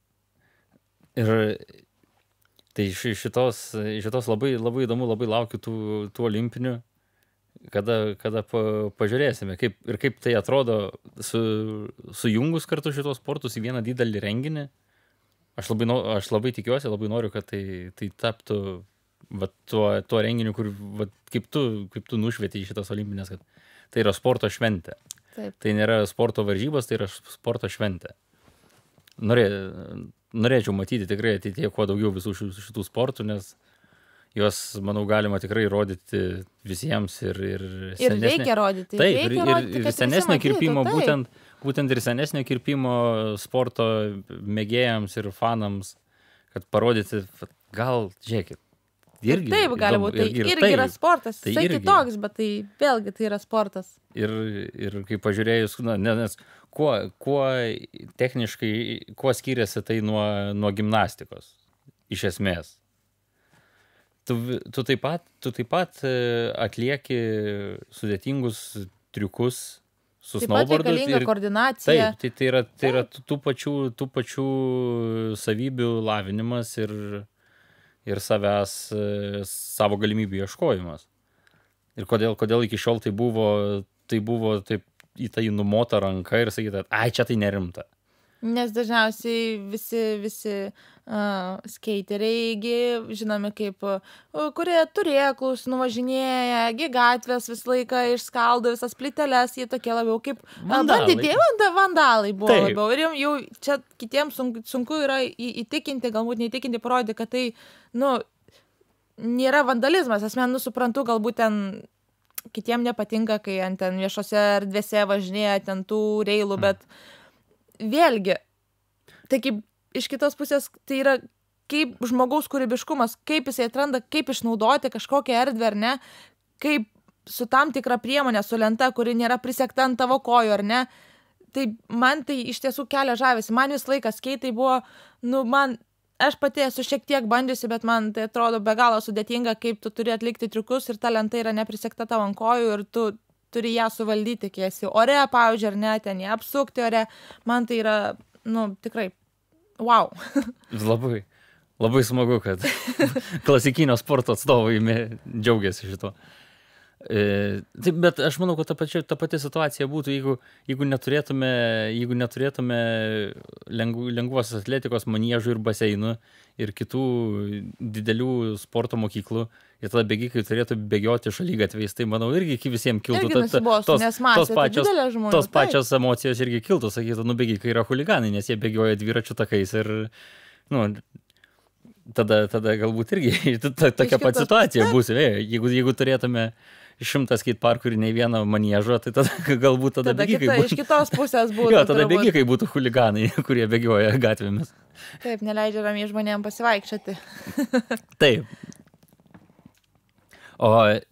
Ir tai šitos, šitos labai, labai įdomu, labai laukiu tų, tų olimpinių, kada, kada pa, pažiūrėsime, kaip, ir kaip tai atrodo su, sujungus kartu šitos sportus į vieną didelį renginį. Aš labai, aš labai tikiuosi, labai noriu, kad tai, tai taptų va, tuo, tuo renginiu, kur va, kaip, tu, kaip tu nušvietei šitas olimpinės, kad tai yra sporto šventė. Taip. Tai nėra sporto varžybos, tai yra sporto šventė. Norė, norėčiau matyti tikrai ateityje kuo daugiau visų šitų sportų, nes juos, manau, galima tikrai rodyti visiems ir, ir senesnė. Ir reikia rodyti. Taip, reikia ir, rodyti, ir, ir senesnio kirpimo, taip. būtent, būtent ir senesnio kirpimo sporto mėgėjams ir fanams, kad parodyti, gal, žiūrėkit, irgi. Taip, gali būti, tai ir, ir, irgi taip, yra sportas, tai irgi kitoks, bet tai vėlgi tai yra sportas. Ir, ir kaip pažiūrėjus, na, nes kuo, kuo techniškai, kuo skiriasi tai nuo, nuo gimnastikos, iš esmės. Tu, tu, taip pat, tu taip pat atlieki sudėtingus triukus su taip snowboardu. Taip pat reikalinga koordinacija. Taip, tai, tai yra, tai yra tų, pačių, tų pačių savybių lavinimas ir, ir savęs, savo galimybių ieškojimas. Ir kodėl, kodėl iki šiol tai buvo, tai buvo taip į tai numota ranka ir sakyti, ai, čia tai nerimta. Nes dažniausiai visi, visi uh, skeiteriai, žinomi kaip, uh, kurie turėklus nuvažinėja, gi gatvės visą laiką išskaldo visas plyteles, jie tokie labiau kaip vandalai. Bandyti, vanda, vandalai buvo Taip. labiau. Ir jau čia kitiems sunku, sunku yra įtikinti, galbūt neįtikinti, parodyti, kad tai, nu, nėra vandalizmas. Asmen, nu, suprantu, galbūt ten kitiem nepatinka, kai ant ten viešose erdvėse važinėja ten tų reilų, hmm. bet vėlgi, tai kaip iš kitos pusės, tai yra kaip žmogaus kūrybiškumas, kaip jisai atranda, kaip išnaudoti kažkokią erdvę ar ne, kaip su tam tikra priemonė, su lenta, kuri nėra prisekta ant tavo kojų ar ne, tai man tai iš tiesų kelia žavėsi. Man vis laikas skeitai buvo, nu man, aš pati esu šiek tiek bandžiusi, bet man tai atrodo be galo sudėtinga, kaip tu turi atlikti triukus ir ta lenta yra neprisekta tavo ant kojų ir tu turi ją suvaldyti, kai esi ore, pavyzdžiui, ar ne, ten ją apsukti ore. Man tai yra, nu, tikrai, wow. Labai, labai smagu, kad klasikinio sporto atstovai džiaugiasi šito. E, taip, bet aš manau, kad ta, pačia, ta pati situacija būtų, jeigu, jeigu neturėtume, jeigu neturėtume lengv, lengvosios atletikos maniežų ir baseinų ir kitų didelių sporto mokyklų, ir tada bėgikai turėtų bėgioti šalygatviais, tai manau irgi iki visiems kiltų irgi nusibostų, tos, nes masė, tos, pačios, tai žmonių, tos pačios emocijos irgi kiltų, sakytų, nu bėgikai yra huliganai, nes jie bėgioja dviračių takais ir, nu, tada, tada galbūt irgi tokia pat situacija bus, jeigu, jeigu turėtume šimtas skateparkų ir nei vieno maniežo, tai tada galbūt tada, tada bėgikai būtų. Iš kitos pusės būtų. Jo, tada bėgikai būtų huliganai, kurie bėgioja gatvėmis. Taip, neleidžia ramiai žmonėms pasivaikščioti. Taip. O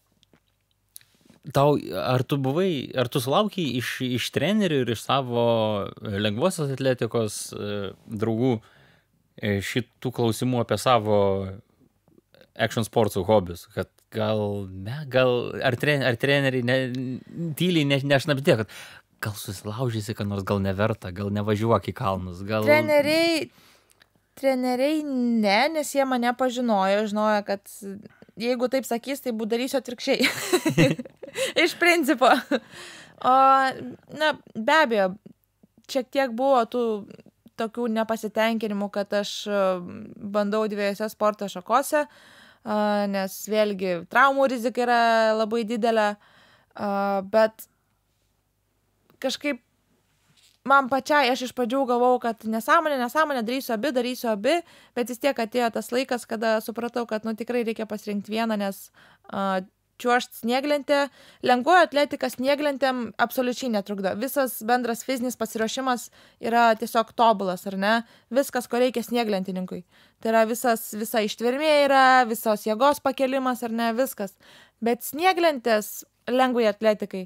tau, ar tu buvai, ar tu sulaukiai iš, iš trenerių ir iš savo lengvosios atletikos draugų šitų klausimų apie savo action sportsų hobius, kad gal, ne, gal, ar, tren, ar treneriai ne, tyliai ne, nešnabdė, kad gal susilaužysi, kad nors gal neverta, gal nevažiuok į kalnus, gal... Treneriai, treneriai ne, nes jie mane pažinojo, žinojo, kad jeigu taip sakys, tai darysiu atvirkščiai. Iš principo. O, na, be abejo, šiek tiek buvo tų tokių nepasitenkinimų, kad aš bandau dviejose sporto šakose, nes vėlgi traumų rizika yra labai didelė, bet kažkaip man pačiai, aš iš pradžių galvojau, kad nesąmonė, nesąmonė, darysiu abi, darysiu abi, bet vis tiek atėjo tas laikas, kada supratau, kad nu, tikrai reikia pasirinkti vieną, nes uh, čiuožt snieglentė, lengvoji atletika snieglentėm absoliučiai netrukdo. Visas bendras fizinis pasiruošimas yra tiesiog tobulas, ar ne? Viskas, ko reikia snieglentininkui. Tai yra visas, visa ištvermė yra, visos jėgos pakelimas, ar ne? Viskas. Bet snieglentės lengvai atletikai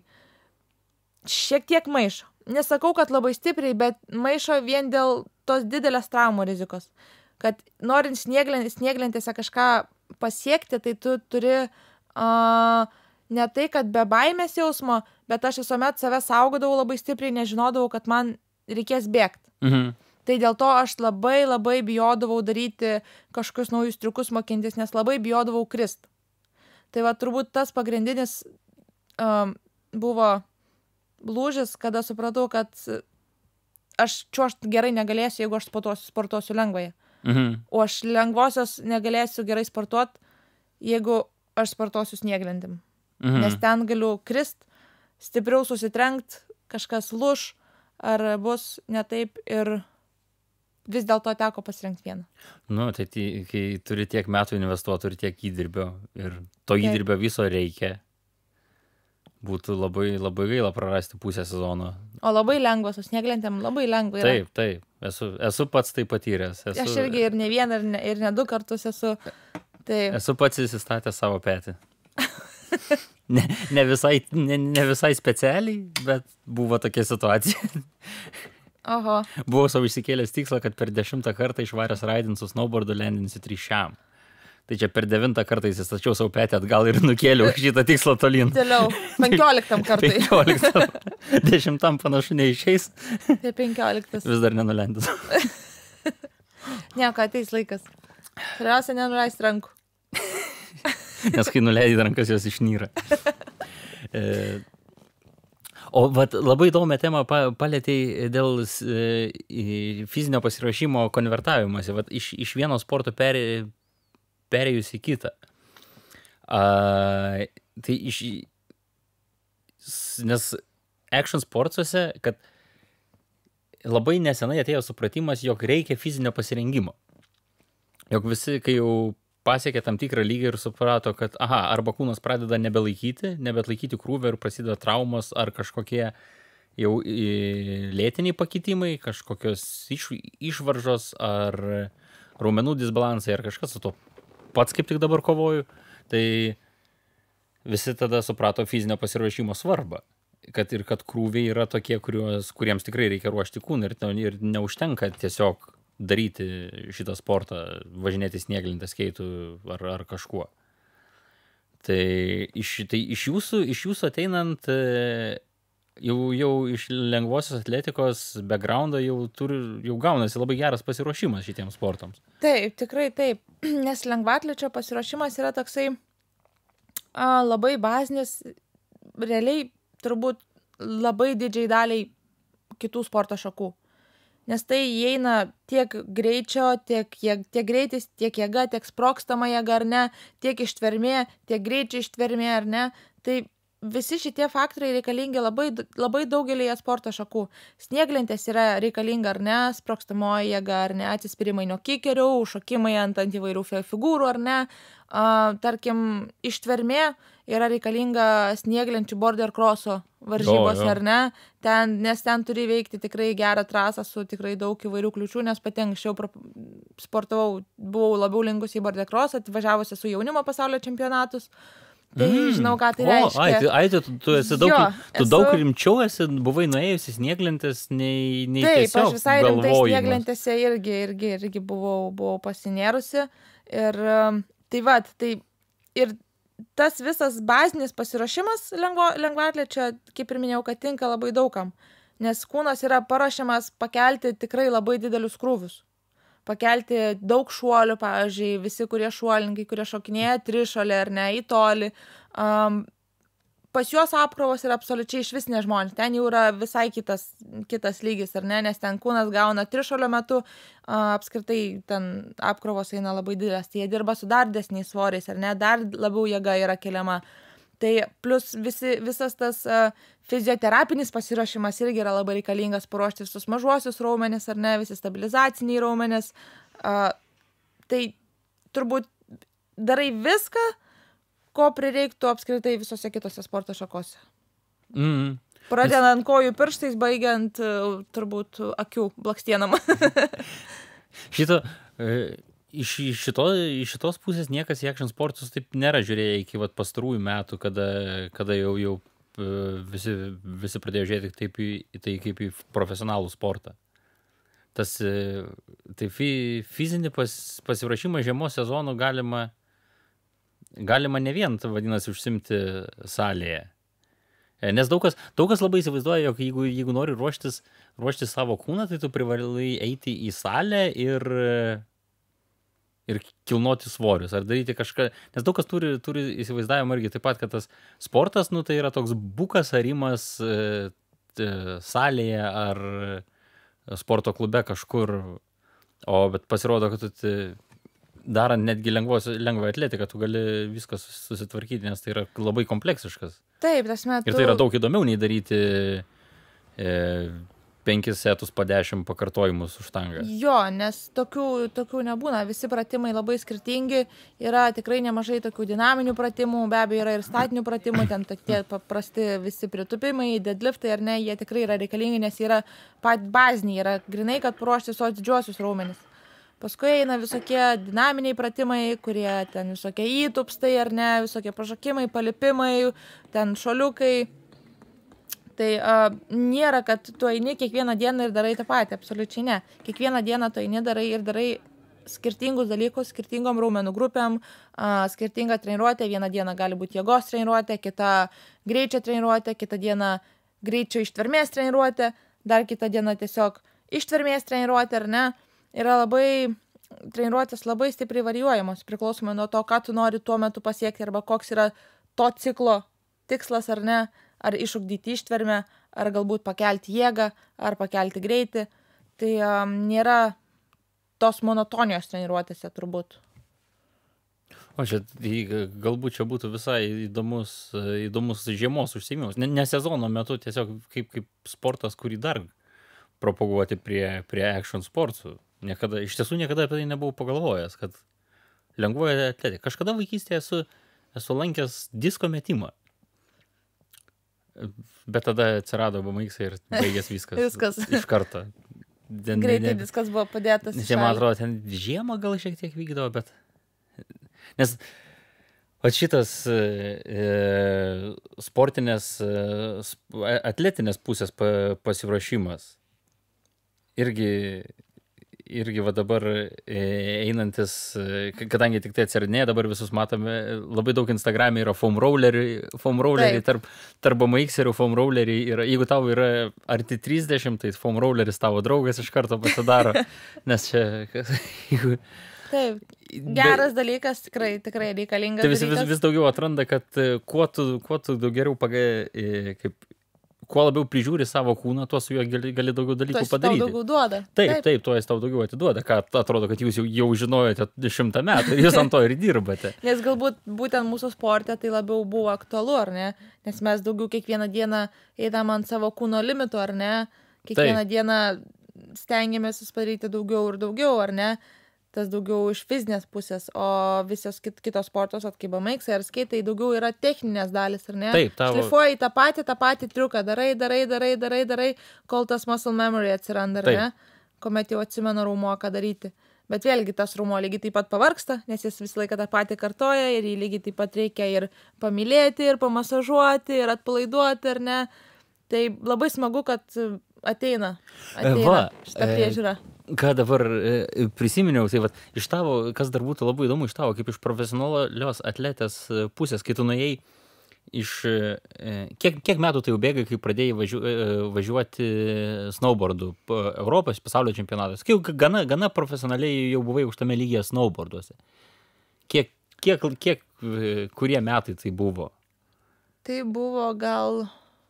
šiek tiek maišo. Nesakau, kad labai stipriai, bet maišo vien dėl tos didelės traumų rizikos. Kad norint snieglentėse kažką pasiekti, tai tu turi uh, ne tai, kad be baimės jausmo, bet aš visuomet save saugodavau labai stipriai, nežinodavau, kad man reikės bėgti. Mhm. Tai dėl to aš labai labai bijodavau daryti kažkokius naujus triukus mokintis, nes labai bijodavau krist. Tai va turbūt tas pagrindinis um, buvo lūžis, kada supratau, kad aš čiuožt gerai negalėsiu, jeigu aš sportuosiu, sportuosiu lengvai. Mhm. O aš lengvosios negalėsiu gerai sportuot, jeigu aš sportuosiu snieglentim. Mhm. Nes ten galiu krist, stipriau susitrenkt, kažkas lūš, ar bus ne taip ir vis dėlto teko pasirinkti vieną. Nu, tai tai kai turi tiek metų investuoti ir tiek įdirbio ir to įdirbio viso reikia, būtų labai, labai gaila prarasti pusę sezono. O labai lengva, su snieglentėm labai lengva yra. Taip, taip, esu, esu pats tai patyręs. Esu, Aš irgi ir ne vieną, ir ne, ir ne du kartus esu. Taip. Esu pats įsistatęs savo petį. Ne, ne, visai, ne, ne visai specialiai, bet buvo tokia situacija. Oho. Buvau savo išsikėlęs tikslą, kad per dešimtą kartą išvaręs raidint su snowboardu lendinsiu tryšiam. Tai čia per devintą kartą įsistačiau savo petį atgal ir nukėliau šitą tikslą tolyn. Toliau, penkioliktam kartui. penkioliktam. Dešimtam panašu neišeis. Tai penkioliktas. Vis dar nenulendęs. Nieko, ateis laikas. Svarbiausia nenuleist rankų. Nes kai nuleidai rankas, jos išnyra. E, o vat, labai įdomią temą palėtei dėl e, fizinio pasiruošimo konvertavimuose. Vat, iš, iš vieno sporto perė, perėjus į kitą. A, tai iš... Nes action sportuose, kad labai nesenai atėjo supratimas, jog reikia fizinio pasirengimo. Jog visi, kai jau pasiekė tam tikrą lygį ir suprato, kad aha, arba kūnas pradeda nebelaikyti, nebetlaikyti krūvio ir prasideda traumos ar kažkokie jau lėtiniai pakitimai, kažkokios iš, išvaržos ar raumenų disbalansai ar kažkas su to pats kaip tik dabar kovoju, tai visi tada suprato fizinio pasiruošimo svarbą. Kad ir kad krūviai yra tokie, kuriuos, kuriems tikrai reikia ruošti kūną ir, ir neužtenka tiesiog daryti šitą sportą, važinėti snieglentę, skeitų ar, ar kažkuo. Tai iš, tai iš jūsų, iš jūsų ateinant jau, jau iš lengvosios atletikos backgroundo jau, turi, jau gaunasi labai geras pasiruošimas šitiems sportams. Taip, tikrai taip. Nes lengvaatlečių pasiruošimas yra toksai a, labai bazinis, realiai turbūt labai didžiai daliai kitų sporto šakų. Nes tai įeina tiek greičio, tiek, tiek greitis, tiek jėga, tiek sprogstama jėga ar ne, tiek ištvermė, tiek greičio ištvermė ar ne. Tai visi šitie faktoriai reikalingi labai, labai daugelėje sporto šakų. Snieglentės yra reikalinga ar ne, sprogstamoji jėga ar ne, atsispirimai nuo kikerių, šokimai ant, ant įvairių figūrų ar ne. Uh, tarkim, ištvermė yra reikalinga snieglenčių border crosso varžybos o, ar ne, ten, nes ten turi veikti tikrai gerą trasą su tikrai daug įvairių kliūčių, nes pati anksčiau sportavau, buvau labiau linkusi į border crossą, atvažiavusi su jaunimo pasaulio čempionatus. Tai mm. žinau, ką tai reiškia. O, ai, tai, ai, tu, tu esi daug, jo, tu esu... daug rimčiau esi, buvai nuėjusi snieglentės, nei, nei taip, tiesiog aš visai rimtai galvojimas. snieglentėse irgi, irgi, irgi buvau, buvau pasinėrusi. Ir tai va, tai ir tas visas bazinis pasiruošimas lengvo, lengvaatlečio, kaip ir minėjau, kad tinka labai daugam. Nes kūnas yra paruošiamas pakelti tikrai labai didelius krūvius. Pakelti daug šuolių, pavyzdžiui, visi, kurie šuolininkai, kurie šokinėja trišuolį ar ne, į tolį. Um, pas juos apkrovos yra absoliučiai iš vis nežmonės. Ten jau yra visai kitas, kitas lygis, ar ne, nes ten kūnas gauna trišuolio metu, uh, apskritai ten apkrovos eina labai didelės. Tai jie dirba su dar didesniais svoriais, ar ne, dar labiau jėga yra keliama. Tai plus visi, visas tas uh, fizioterapinis pasiruošimas irgi yra labai reikalingas paruošti visus mažuosius raumenis, ar ne, visi stabilizaciniai raumenis. Uh, tai turbūt darai viską, ko prireiktų apskritai visose kitose sporto šakose. Mm. Pradedant kojų pirštais, baigiant uh, turbūt akių blakstienam. Šito, uh, iš, iš, šito, iš šitos pusės niekas į action sportus taip nėra žiūrėję iki vat, pastarųjų metų, kada, kada jau, jau visi, visi pradėjo žiūrėti taip į, į tai kaip į profesionalų sportą. Tas, tai fi, fizinį pas, pasirašymą žiemos sezonų galima, galima ne vien, vadinasi, užsimti salėje. Nes daug kas, daug kas labai įsivaizduoja, jog jeigu, jeigu nori ruoštis, ruoštis savo kūną, tai tu privalai eiti į salę ir, ir kilnoti svorius, ar daryti kažką, nes daug kas turi, turi įsivaizdavimą irgi taip pat, kad tas sportas, nu, tai yra toks bukas arimas e, salėje ar sporto klube kažkur, o bet pasirodo, kad tu darant netgi lengvos, lengvą atletiką, tu gali viskas susitvarkyti, nes tai yra labai kompleksiškas. Taip, tas metu... Ir tai yra daug įdomiau nei daryti e, penkis setus po dešimt pakartojimus už štangą. Jo, nes tokių, tokių nebūna. Visi pratimai labai skirtingi. Yra tikrai nemažai tokių dinaminių pratimų, be abejo yra ir statinių pratimų, ten tokie paprasti visi pritupimai, deadliftai ar ne, jie tikrai yra reikalingi, nes yra pat baziniai, yra grinai, kad paruošti sos didžiuosius raumenis. Paskui eina visokie dinaminiai pratimai, kurie ten visokie įtupstai ar ne, visokie pašokimai, palipimai, ten šoliukai. Tai uh, nėra, kad tu eini kiekvieną dieną ir darai tą patį, absoliučiai ne. Kiekvieną dieną tu eini darai ir darai skirtingus dalykus, skirtingom raumenų grupėm, uh, skirtingą treniruotę. Vieną dieną gali būti jėgos treniruotė, kita greičio treniruotė, kitą dieną greičio ištvermės treniruotė, dar kitą dieną tiesiog ištvermės treniruotė, ar ne. Yra labai, treniruotės labai stipriai varijuojamos, priklausomai nuo to, ką tu nori tuo metu pasiekti, arba koks yra to ciklo tikslas, ar ne, ar išugdyti ištvermę, ar galbūt pakelti jėgą, ar pakelti greitį. Tai um, nėra tos monotonijos treniruotėse turbūt. O čia, galbūt čia būtų visai įdomus, įdomus žiemos užsiėmimas, ne, ne sezono metu, tiesiog kaip, kaip sportas, kurį dar propaguoti prie, prie action sportų. Niekada, iš tiesų niekada apie tai nebuvau pagalvojęs, kad lengvoji atletika. Kažkada vaikystėje esu, esu lankęs disko metimą. Bet tada atsirado B M X ir baigės viskas. Viskas. Iš karto. Den, Greitai ne, viskas buvo padėtas. Nes čia, man atrodo, ten žiemą gal šiek tiek vykdavo, bet... Nes o šitas e, sportinės, e, atletinės pusės pa, pasiruošimas irgi... irgi va dabar einantis, kadangi tik tai atsiradinėja, dabar visus matome, labai daug Instagram'e yra foam rolleriai, foam rolleriai tarp, tarp B M X-erių foam rolleriai yra, jeigu tau yra arti trisdešimt, tai foam rolleris tavo draugas iš karto pasidaro, nes čia... Taip, geras Be, dalykas, tikrai, tikrai reikalingas tai vis, dalykas. Vis, vis daugiau atranda, kad kuo tu, kuo tu daug geriau pagai, kaip... kuo labiau prižiūri savo kūną, tuo su juo gali, gali daugiau dalykų tuo padaryti. Tuo daugiau duoda. Taip, taip, taip, tuo jis tau daugiau atiduoda, ką atrodo, kad jūs jau, jau žinojote šimtą metų ir jūs ant to ir dirbate. Nes galbūt būtent mūsų sporte tai labiau buvo aktualu, ar ne? Nes mes daugiau kiekvieną dieną eidam ant savo kūno limitų, ar ne? Kiekvieną taip. dieną stengiamės padaryti daugiau ir daugiau, ar ne? Tas daugiau iš fizinės pusės, o visos kit, kitos sportos, kaip B M X ar skeitai, daugiau yra techninės dalis, ar ne? Taip, tavo... Šlifuoji tą patį, tą patį triuką, darai, darai, darai, darai, darai, kol tas muscle memory atsiranda, ar ne? Kuomet jau atsimena raumo, ką daryti. Bet vėlgi tas raumo lygiai taip pat pavargsta, nes jis visą laiką tą patį kartoja ir jį lygiai taip pat reikia ir pamylėti, ir pamasažuoti, ir atpalaiduoti, ar ne? Tai labai smagu, kad ateina, ateina Va, šitą priežiūrą. Ką dabar e, prisiminiau, tai vat, iš tavo, kas dar būtų labai įdomu iš tavo, kaip iš profesionalios atletės pusės, kai tu nuėjai iš, e, kiek, kiek metų tai jau bėgai, kai pradėjai važiu, e, važiuoti snowboardu Europos pasaulio čempionatas, kai gana, gana profesionaliai jau buvai už tame lygyje snowboarduose. Kiek, kiek, kiek, kurie metai tai buvo? Tai buvo gal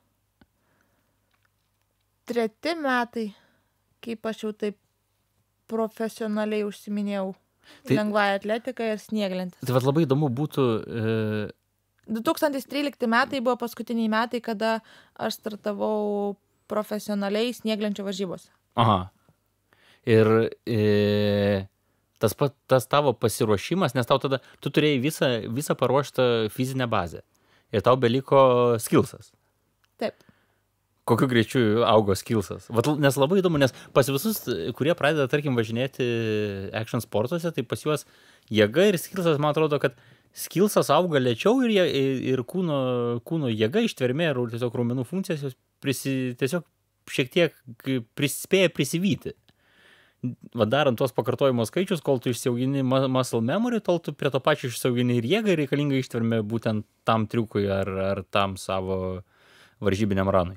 treti metai, kaip aš jau taip profesionaliai užsiminėjau tai, lengvąją atletiką ir snieglentės. Tai vat labai įdomu būtų... E... du tūkstančiai trylikti metai buvo paskutiniai metai, kada aš startavau profesionaliai snieglenčių varžybose. Aha. Ir e, tas, pat, tas tavo pasiruošimas, nes tau tada, tu turėjai visą, visą paruoštą fizinę bazę. Ir tau beliko skillsas. Taip. kokiu greičiu augo skillsas. Vat, nes labai įdomu, nes pas visus, kurie pradeda, tarkim, važinėti action sportuose, tai pas juos jėga ir skillsas, man atrodo, kad skillsas auga lėčiau ir, jie, ir kūno, kūno jėga ištvermė ir tiesiog raumenų funkcijas jos prisi, tiesiog šiek tiek prispėja prisivyti. Va, darant tuos pakartojimo skaičius, kol tu išsiaugini muscle memory, tol tu prie to pačio išsiaugini ir jėgą ir reikalinga ištvermė būtent tam triukui ar, ar tam savo varžybiniam ranui.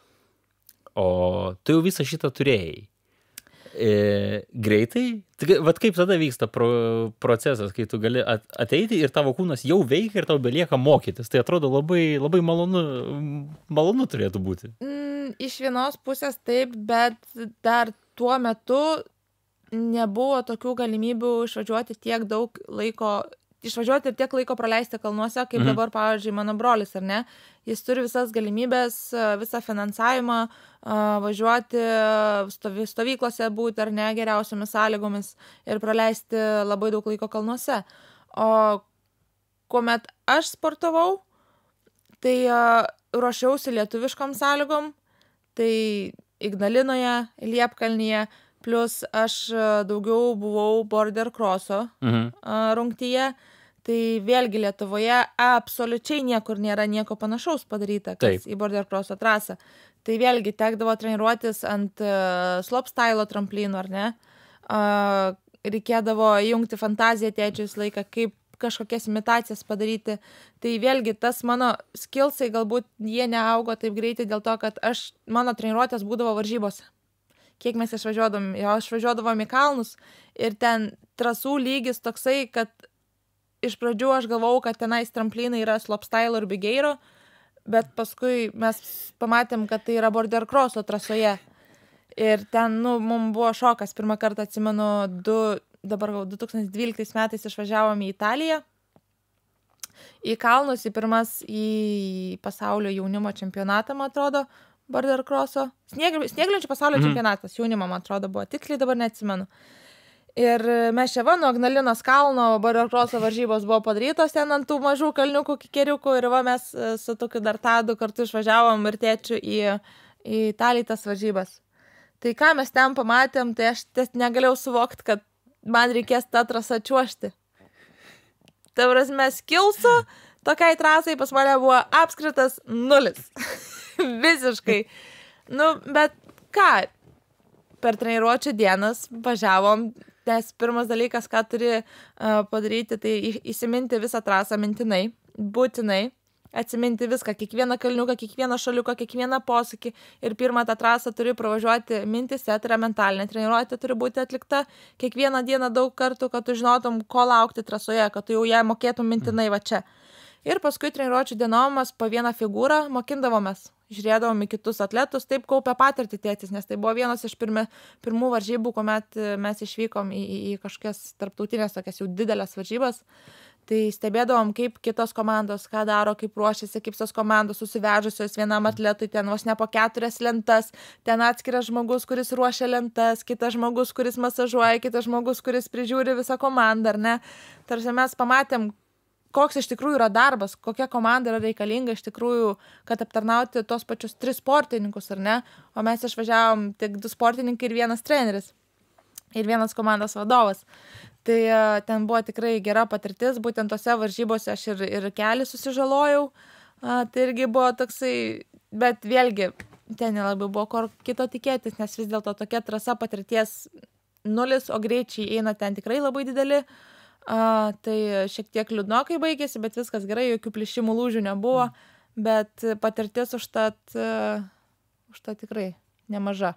O tu jau visą šitą turėjai. E, greitai, vat kaip tada vyksta pro, procesas, kai tu gali ateiti ir tavo kūnas jau veikia ir tau belieka mokytis. Tai atrodo labai, labai malonu, malonu turėtų būti. Mm, iš vienos pusės taip, bet dar tuo metu nebuvo tokių galimybių išvažiuoti tiek daug laiko, išvažiuoti ir tiek laiko praleisti kalnuose, kaip mhm. dabar, pavyzdžiui, mano brolis, ar ne? Jis turi visas galimybės, visą finansavimą, važiuoti stovyklose būti, ar ne, geriausiomis sąlygomis ir praleisti labai daug laiko kalnuose. O kuomet aš sportavau, tai ruošiausi lietuviškom sąlygom, tai Ignalinoje, Liepkalnyje, plus aš daugiau buvau border crosso mhm. rungtyje, tai vėlgi Lietuvoje absoliučiai niekur nėra nieko panašaus padaryta, kas Taip. Į border crosso trasą. Tai vėlgi tekdavo treniruotis ant uh, slopestyle tramplynų, ar ne? Uh, reikėdavo įjungti fantaziją tėčius laiką, kaip kažkokias imitacijas padaryti. Tai vėlgi tas mano skillsai galbūt jie neaugo taip greitai dėl to, kad aš, mano treniruotės būdavo varžybose. Kiek mes išvažiuodavom, jo išvažiuodavom į kalnus ir ten trasų lygis toksai, kad iš pradžių aš galvau, kad tenais tramplynai yra slopestyle ir biggeiro, bet paskui mes pamatėm, kad tai yra border crosso trasoje. Ir ten, nu, mums buvo šokas. Pirmą kartą atsimenu, du, dabar du tūkstančiai dvyliktais metais išvažiavom į Italiją, į kalnus, į pirmas į pasaulio jaunimo čempionatą, man atrodo, border crosso. Snieglenčių pasaulio mhm. čempionatas jaunimo, man atrodo, buvo. Tiksliai dabar neatsimenu. Ir mes čia va, nuo Ignalinos kalno border crosso varžybos buvo padarytos ten ant tų mažų kalniukų, kikeriukų ir va, mes su tokiu dar tadu kartu išvažiavom ir tėčiu į, į Italiją tas varžybas. Tai ką mes ten pamatėm, tai aš ties negalėjau suvokti, kad man reikės tą trasą čiuožti. Tai prasme, skillsų tokiai trasai pas mane buvo apskritas nulis. Visiškai. Nu, bet ką, per treniruočių dienas važiavom, nes pirmas dalykas, ką turi uh, padaryti, tai įsiminti visą trasą mintinai, būtinai, atsiminti viską, kiekvieną kalniuką, kiekvieną šaliuką, kiekvieną posūkį ir pirmą tą trasą turi pravažiuoti mintise, tai yra mentalinė treniruotė turi būti atlikta kiekvieną dieną daug kartų, kad tu žinotum, ko laukti trasoje, kad tu jau ją mokėtum mintinai va čia. Ir paskui treniruočių dienomis po vieną figūrą mokindavomės. Žiūrėdavom į kitus atletus, taip kaupė patirtį tėtis, nes tai buvo vienas iš pirmi, pirmų varžybų, kuomet mes išvykom į, į, į kažkokias tarptautinės, tokias jau didelės varžybas. Tai stebėdavom, kaip kitos komandos, ką daro, kaip ruošiasi, kaip tos komandos susivežusios vienam atletui, ten vos ne po keturias lentas, ten atskiras žmogus, kuris ruošia lentas, kitas žmogus, kuris masažuoja, kitas žmogus, kuris prižiūri visą komandą, ar ne. Tarsi mes pamatėm, koks iš tikrųjų yra darbas, kokia komanda yra reikalinga iš tikrųjų, kad aptarnauti tos pačius tris sportininkus, ar ne? O mes išvažiavom tik du sportininkai ir vienas treneris. Ir vienas komandos vadovas. Tai uh, ten buvo tikrai gera patirtis, būtent tose varžybose aš ir, ir kelį susižalojau. Uh, tai irgi buvo toksai, bet vėlgi, ten nelabai buvo kur kito tikėtis, nes vis dėlto tokia trasa patirties nulis, o greičiai eina ten tikrai labai dideli. Uh, tai šiek tiek liūdnokai baigėsi, bet viskas gerai, jokių plyšimų lūžių nebuvo, bet patirtis užtat, uh, užtat tikrai nemaža.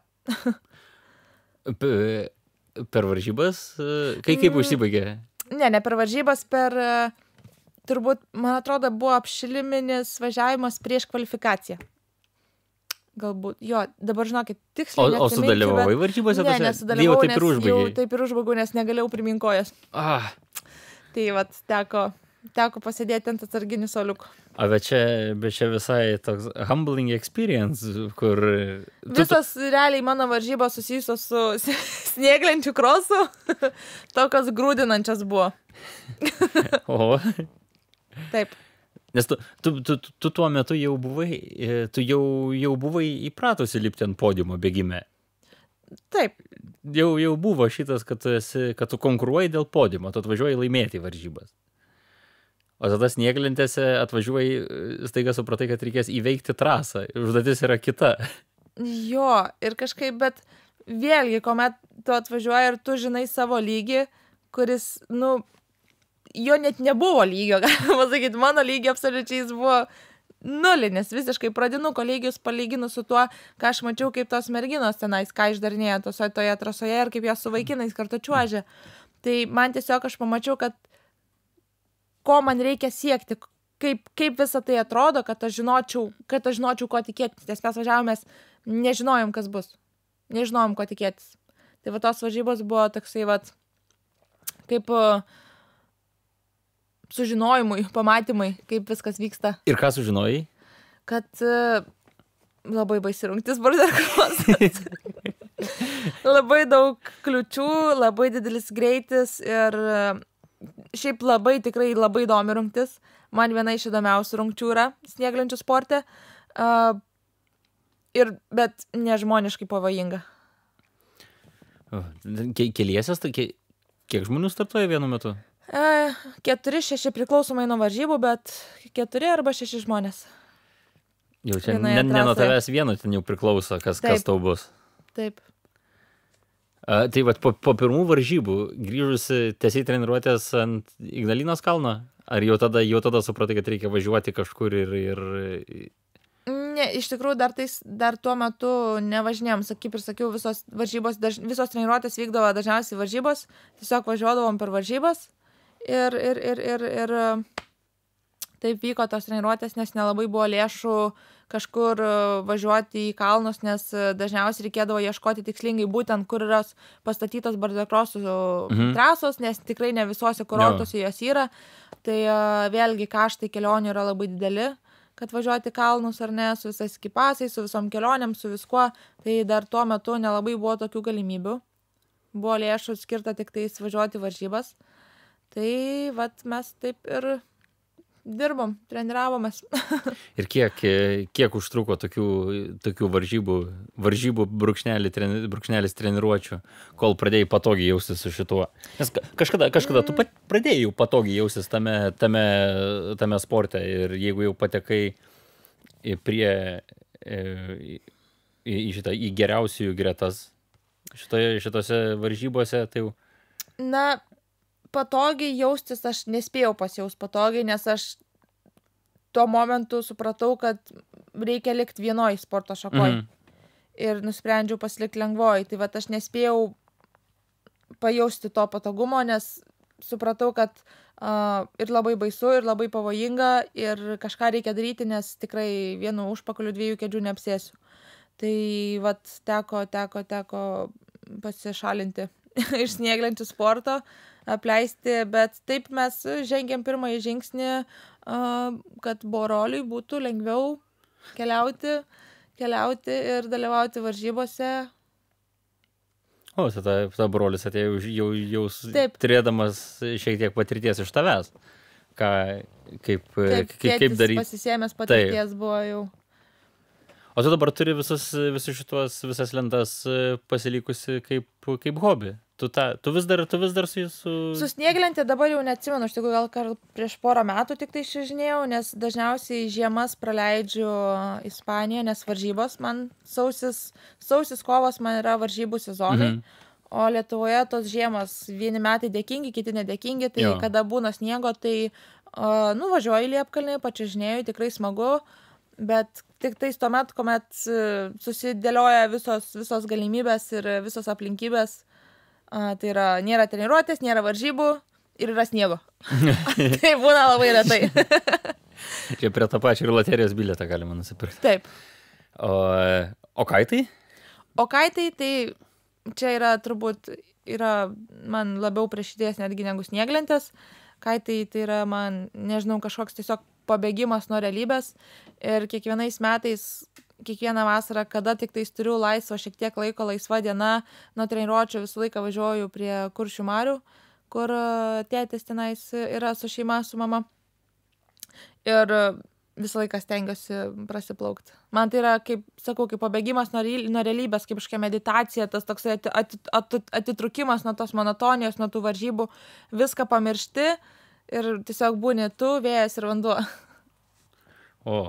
Per varžybas? Kai kaip užsibaigė? Ne, ne per varžybas, per turbūt, man atrodo, buvo apšiliminis važiavimas prieš kvalifikaciją. Galbūt, jo, dabar žinokit, tiksliai O, o sudalyvavai bet... varžybose? Ne, nesudalyvavau, taip ir nes jau taip ir užbaigau, nes negalėjau priminkojas. Ah. Tai vat, teko, teko pasėdėti ant atsarginių soliukų. O bet čia, bet čia visai toks humbling experience, kur... Tu... Visos realiai mano varžybos susijusios su snieglenčių krosu, tokios grūdinančios buvo. O. Taip. Nes tu, tu, tu, tu tuo metu jau buvai, tu jau, jau buvai įpratusi lipti ant podiumo bėgime. Taip. Jau, jau buvo šitas, kad tu, esi, kad tu konkuruoji dėl podiumo, tu atvažiuoji laimėti varžybas. O tada snieglentėse atvažiuoji, staiga supratai, kad reikės įveikti trasą. Užduotis yra kita. Jo, ir kažkaip, bet vėlgi, kuomet tu atvažiuoji ir tu žinai savo lygį, kuris, nu, jo net nebuvo lygio, galima sakyti, mano lygio absoliučiai jis buvo nulinis, visiškai pradinuko lygius palyginus su tuo, ką aš mačiau, kaip tos merginos tenais, ką išdarinėja toje toje trasoje ir kaip jos su vaikinais kartu čiuožia. Tai man tiesiog aš pamačiau, kad ko man reikia siekti, kaip, kaip visa tai atrodo, kad aš žinočiau, kad aš žinočiau, ko tikėtis. Nes mes važiavomės, nežinojom, kas bus. Nežinojom, ko tikėtis. Tai va tos varžybos buvo toksai, va, kaip uh, sužinojimui, pamatymai, kaip viskas vyksta. Ir ką sužinojai? Kad uh, labai baisi rungtis bordercrossas. Labai daug kliučių, labai didelis greitis ir uh, šiaip labai, tikrai labai įdomi rungtis. Man viena iš įdomiausių rungčių yra snieglenčių sporte. Uh, ir, bet nežmoniškai pavojinga. Keliesias, tai kiek žmonių startuoja vienu metu? Uh, keturi, šeši priklausomai nuo varžybų, bet keturi arba šeši žmonės. Jau čia ne, ne nuo tavęs vieno ten jau priklauso, kas, Taip. kas tau bus. Taip. A, tai vat, po, po pirmų varžybų grįžusi tiesiai treniruotės ant Ignalinos kalno? Ar jau tada, jau tada supratai, kad reikia važiuoti kažkur ir... ir... Ne, iš tikrųjų dar, tais, dar tuo metu nevažinėjom, kaip ir sakiau, visos, varžybos, daž, visos treniruotės vykdavo dažniausiai varžybos, tiesiog važiuodavom per varžybas ir, ir, ir, ir, ir taip vyko tos treniruotės, nes nelabai buvo lėšų kažkur važiuoti į kalnus, nes dažniausiai reikėdavo ieškoti tikslingai būtent, kur yra pastatytos bordercrossų mhm. trasos, nes tikrai ne visose kurortuose jos yra. Tai vėlgi kaštai kelionių yra labai dideli, kad važiuoti kalnus ar ne, su visais ekipasais, su visom kelionėm, su viskuo. Tai dar tuo metu nelabai buvo tokių galimybių. Buvo lėšų skirta tik tais važiuoti varžybas. Tai vat mes taip ir dirbom, treniravomės. Ir kiek, kiek užtruko tokių, tokių varžybų, varžybų brūkšnelį, treni, brūkšnelis treniruočių, kol pradėjai patogiai jaustis su šituo? Nes kažkada, kažkada tu pat pradėjai jau patogiai jaustis tame, tame, tame sporte ir jeigu jau patekai prie, į, į, šitą, į geriausiųjų gretas šitoje, šitose varžybose, tai jau... Na, patogiai jaustis aš nespėjau pasijaus patogiai, nes aš tuo momentu supratau, kad reikia likti vienoj sporto šakoj. Mhm. Ir nusprendžiau pasilikti lengvoj. Tai vat aš nespėjau pajausti to patogumo, nes supratau, kad uh, ir labai baisu, ir labai pavojinga, ir kažką reikia daryti, nes tikrai vienu užpakaliu dviejų kėdžių neapsėsiu. Tai vat teko, teko, teko pasišalinti iš snieglenčių sporto, apleisti, bet taip mes žengėm pirmąjį žingsnį, kad boroliui būtų lengviau keliauti, keliauti ir dalyvauti varžybose. O, tada ta brolis atėjo jau, jau turėdamas šiek tiek patirties iš tavęs. Ką, kaip, kaip, kaip, kaip daryti. Pasisėmęs patirties taip. Buvo jau. O tu dabar turi visus, visus šitos, visas lentas pasilikusi kaip, kaip hobi. Tu, ta, tu vis dar, tu vis dar su... Su, su snieglente dabar jau neatsimenu, aš tikrųjų gal kar prieš porą metų tik tai išvažinėjau, nes dažniausiai žiemas praleidžiu Ispaniją, nes varžybos man sausis, sausis kovas man yra varžybų sezonai, mhm. o Lietuvoje tos žiemos vieni metai dėkingi, kiti nedėkingi, tai jo. Kada būna sniego, tai uh, nuvažiuoju į Liepkalnį, pačiažinėjau, tikrai smagu, bet tik tais tuomet, kuomet susidėlioja visos, visos galimybės ir visos aplinkybės. A, tai yra, nėra treniruotės, nėra varžybų ir yra sniego. Tai būna labai retai. Čia prie tą pačią ir loterijos bilietą galima nusipirkti. Taip. O, o kaitai? O kaitai, tai čia yra turbūt, yra man labiau prie širdies netgi negu snieglentės. Kaitai tai yra man, nežinau, kažkoks tiesiog pabėgimas nuo realybės. Ir kiekvienais metais... Kiekvieną vasarą, kada tik tais turiu laisvą, šiek tiek laiko, laisva diena, nuo treniruočio visą laiką važiuoju prie Kuršių marių, kur tėtis tenais yra su šeima, su mama. ir visą laiką stengiuosi prasiplaukti. Man tai yra, kaip sakau, kaip pabėgimas nuo, nuo realybės, kaip kažkokia meditacija, tas toksai ati, ati, ati, atitrukimas nuo tos monotonijos, nuo tų varžybų, viską pamiršti ir tiesiog būni tu, vėjas ir vanduo. O.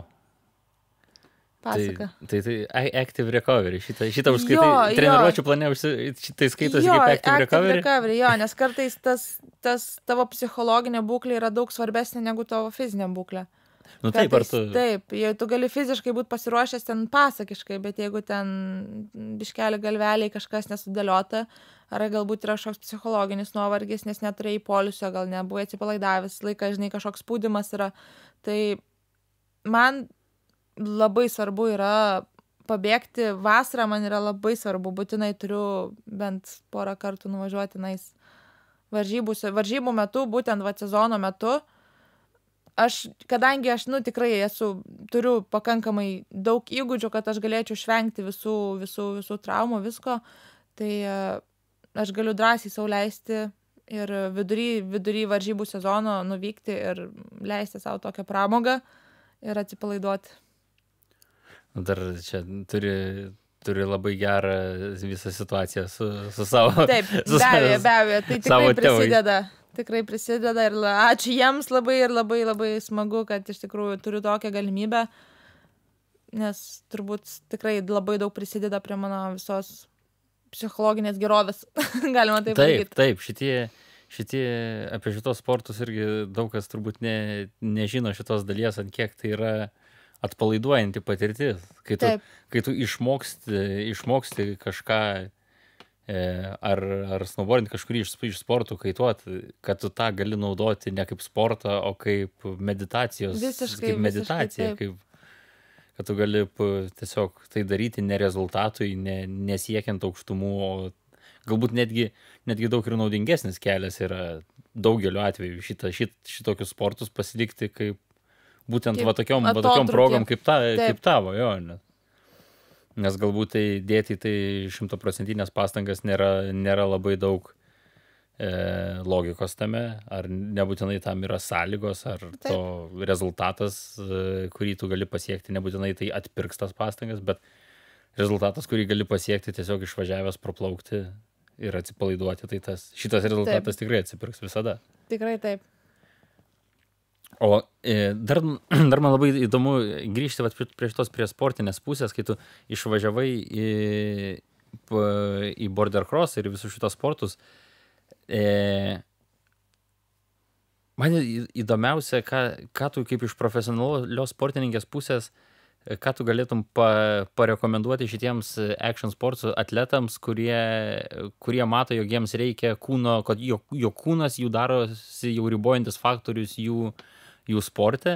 Pasaka. Tai, tai, tai active recovery, šitą, šitą užskaitai, treniruočių plane šitai skaitosi jo, kaip active, active recovery? recovery. Jo, nes kartais tas, tas tavo psichologinė būklė yra daug svarbesnė negu tavo fizinė būklė. Nu taip, ar tu... Taip, jei tu gali fiziškai būti pasiruošęs ten pasakiškai, bet jeigu ten biškelį galveliai kažkas nesudėliota, ar galbūt yra kažkoks psichologinis nuovargis, nes neturėjai poilsio, gal nebuvai atsipalaidavęs, laiką, žinai, kažkoks spaudimas yra, tai man labai svarbu yra pabėgti, vasarą man yra labai svarbu, būtinai turiu bent porą kartų nuvažiuoti nais varžybų, varžybų metu, būtent va sezono metu. Aš, kadangi aš, nu, tikrai esu, turiu pakankamai daug įgūdžių, kad aš galėčiau išvengti visų, visų, visų traumų, visko, tai aš galiu drąsiai sau leisti ir vidury, vidury varžybų sezono nuvykti ir leisti savo tokią pramogą ir atsipalaiduoti. Dar čia turi, turi labai gerą visą situaciją su, su savo... Taip, su be abejo, be abejo, tai tikrai prisideda. Tėvais. Tikrai prisideda ir ačiū jiems labai ir labai labai smagu, kad iš tikrųjų turiu tokią galimybę, nes turbūt tikrai labai daug prisideda prie mano visos psichologinės gerovės, galima taip pasakyti. Taip, taip, šitie, šitie apie šitos sportus irgi daug kas turbūt ne, nežino šitos dalies, ant kiek tai yra atpalaiduojanti patirtis, kai tu, kai tu išmoksti, išmoksti kažką ar, ar snowboardinti kažkurį iš, iš sportų kaituot, kad tu tą gali naudoti ne kaip sportą, o kaip meditacijos, visiškai, kaip meditacija, visiškai, kaip, kad tu gali tiesiog tai daryti ne rezultatui, ne, nesiekiant aukštumų, o galbūt netgi, netgi daug ir naudingesnis kelias yra daugeliu atveju šitą, šit, šitokius sportus pasilikti kaip būtent kaip va tokiom, va tokiom progom kaip, ta, kaip tavo, jo, ne. Nes galbūt tai dėti tai šimtaprocentinės pastangas nėra, nėra labai daug e, logikos tame, ar nebūtinai tam yra sąlygos, ar Taip. To rezultatas, e, kurį tu gali pasiekti, nebūtinai tai atpirks tas pastangas, bet rezultatas, kurį gali pasiekti tiesiog išvažiavęs praplaukti ir atsipalaiduoti, tai tas, šitas rezultatas taip. Tikrai atsipirks visada. Tikrai taip. O e, dar, dar man labai įdomu grįžti vat, prie šitos prie sportinės pusės, kai tu išvažiavai į, į border cross ir visus šitos sportus. E, man įdomiausia, ką, ką tu kaip iš profesionalios sportininkės pusės, ką tu galėtum pa, parekomenduoti šitiems action sports atletams, kurie, kurie mato, jog jiems reikia kūno, kad jo, jo kūnas jų darosi jau ribojantis faktorius jų jų sporte,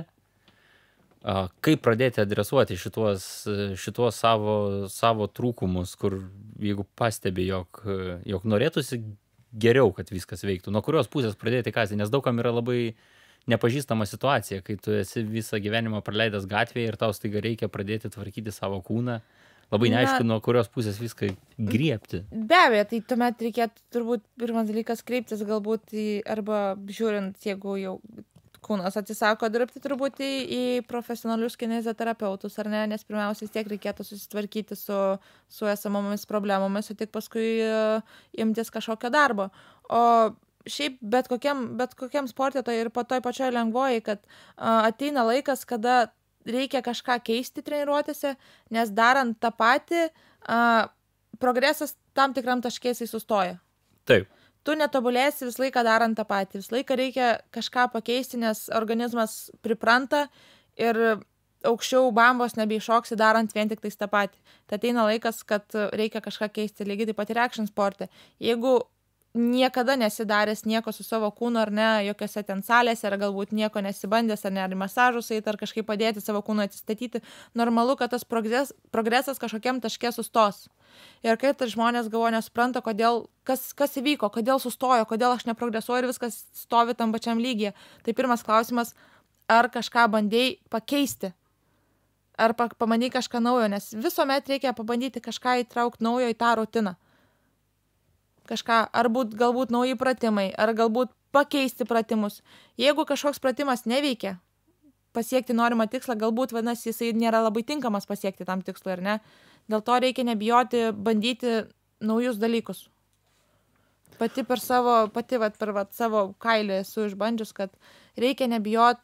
kaip pradėti adresuoti šituos, šituos savo, savo trūkumus, kur jeigu pastebi, jog, jog norėtųsi geriau, kad viskas veiktų, nuo kurios pusės pradėti kasti, nes daugam yra labai nepažįstama situacija, kai tu esi visą gyvenimą praleidęs gatvėje ir tau staiga reikia pradėti tvarkyti savo kūną, labai neaišku, nuo kurios pusės viską griebti. Be abejo, tai tuomet reikėtų turbūt pirmas dalykas kreiptis galbūt į, arba žiūrint, jeigu jau kūnas atsisako dirbti turbūt į, į profesionalius kineziterapeutus, ar ne, nes pirmiausiai tiek reikėtų susitvarkyti su, su esamomis problemomis, o tik paskui uh, imtis kažkokio darbo. O šiaip bet kokiam, bet kokiam sportė tai ir po toj pačioj lengvoji, kad uh, ateina laikas, kada reikia kažką keisti treniruotėse, nes darant tą patį, uh, progresas tam tikram taške jisai sustoja. Taip. Tu netobulėsi visą laiką darant tą patį. Visą laiką reikia kažką pakeisti, nes organizmas pripranta ir aukščiau bambos nebeiššoksi darant vien tik tais tą patį. Tai ateina laikas, kad reikia kažką keisti, lygiai taip pat ir action sporte. Jeigu niekada nesidaręs nieko su savo kūnu ar ne, jokiose ten salėse, ar galbūt nieko nesibandęs, ar ne, ar masažus eit, ar kažkaip padėti savo kūną atsistatyti, normalu, kad tas progres, progresas kažkokiam taške sustos. Ir kai tai žmonės galvoja, nesupranta, kodėl, kas, kas įvyko, kodėl sustojo, kodėl aš neprogresuoju ir viskas stovi tam pačiam lygyje. Tai pirmas klausimas, ar kažką bandėjai pakeisti, ar pa, pamandai kažką naujo, nes visuomet reikia pabandyti kažką įtraukti naujo į tą rutiną. Kažką, ar būt, galbūt nauji pratimai, ar galbūt pakeisti pratimus. Jeigu kažkoks pratimas neveikia, pasiekti norimą tikslą, galbūt, vadinasi, jisai nėra labai tinkamas pasiekti tam tikslui, ar ne? Dėl to reikia nebijoti bandyti naujus dalykus. Pati per savo, pati vat, per vat, savo kailį esu išbandžius, kad reikia nebijot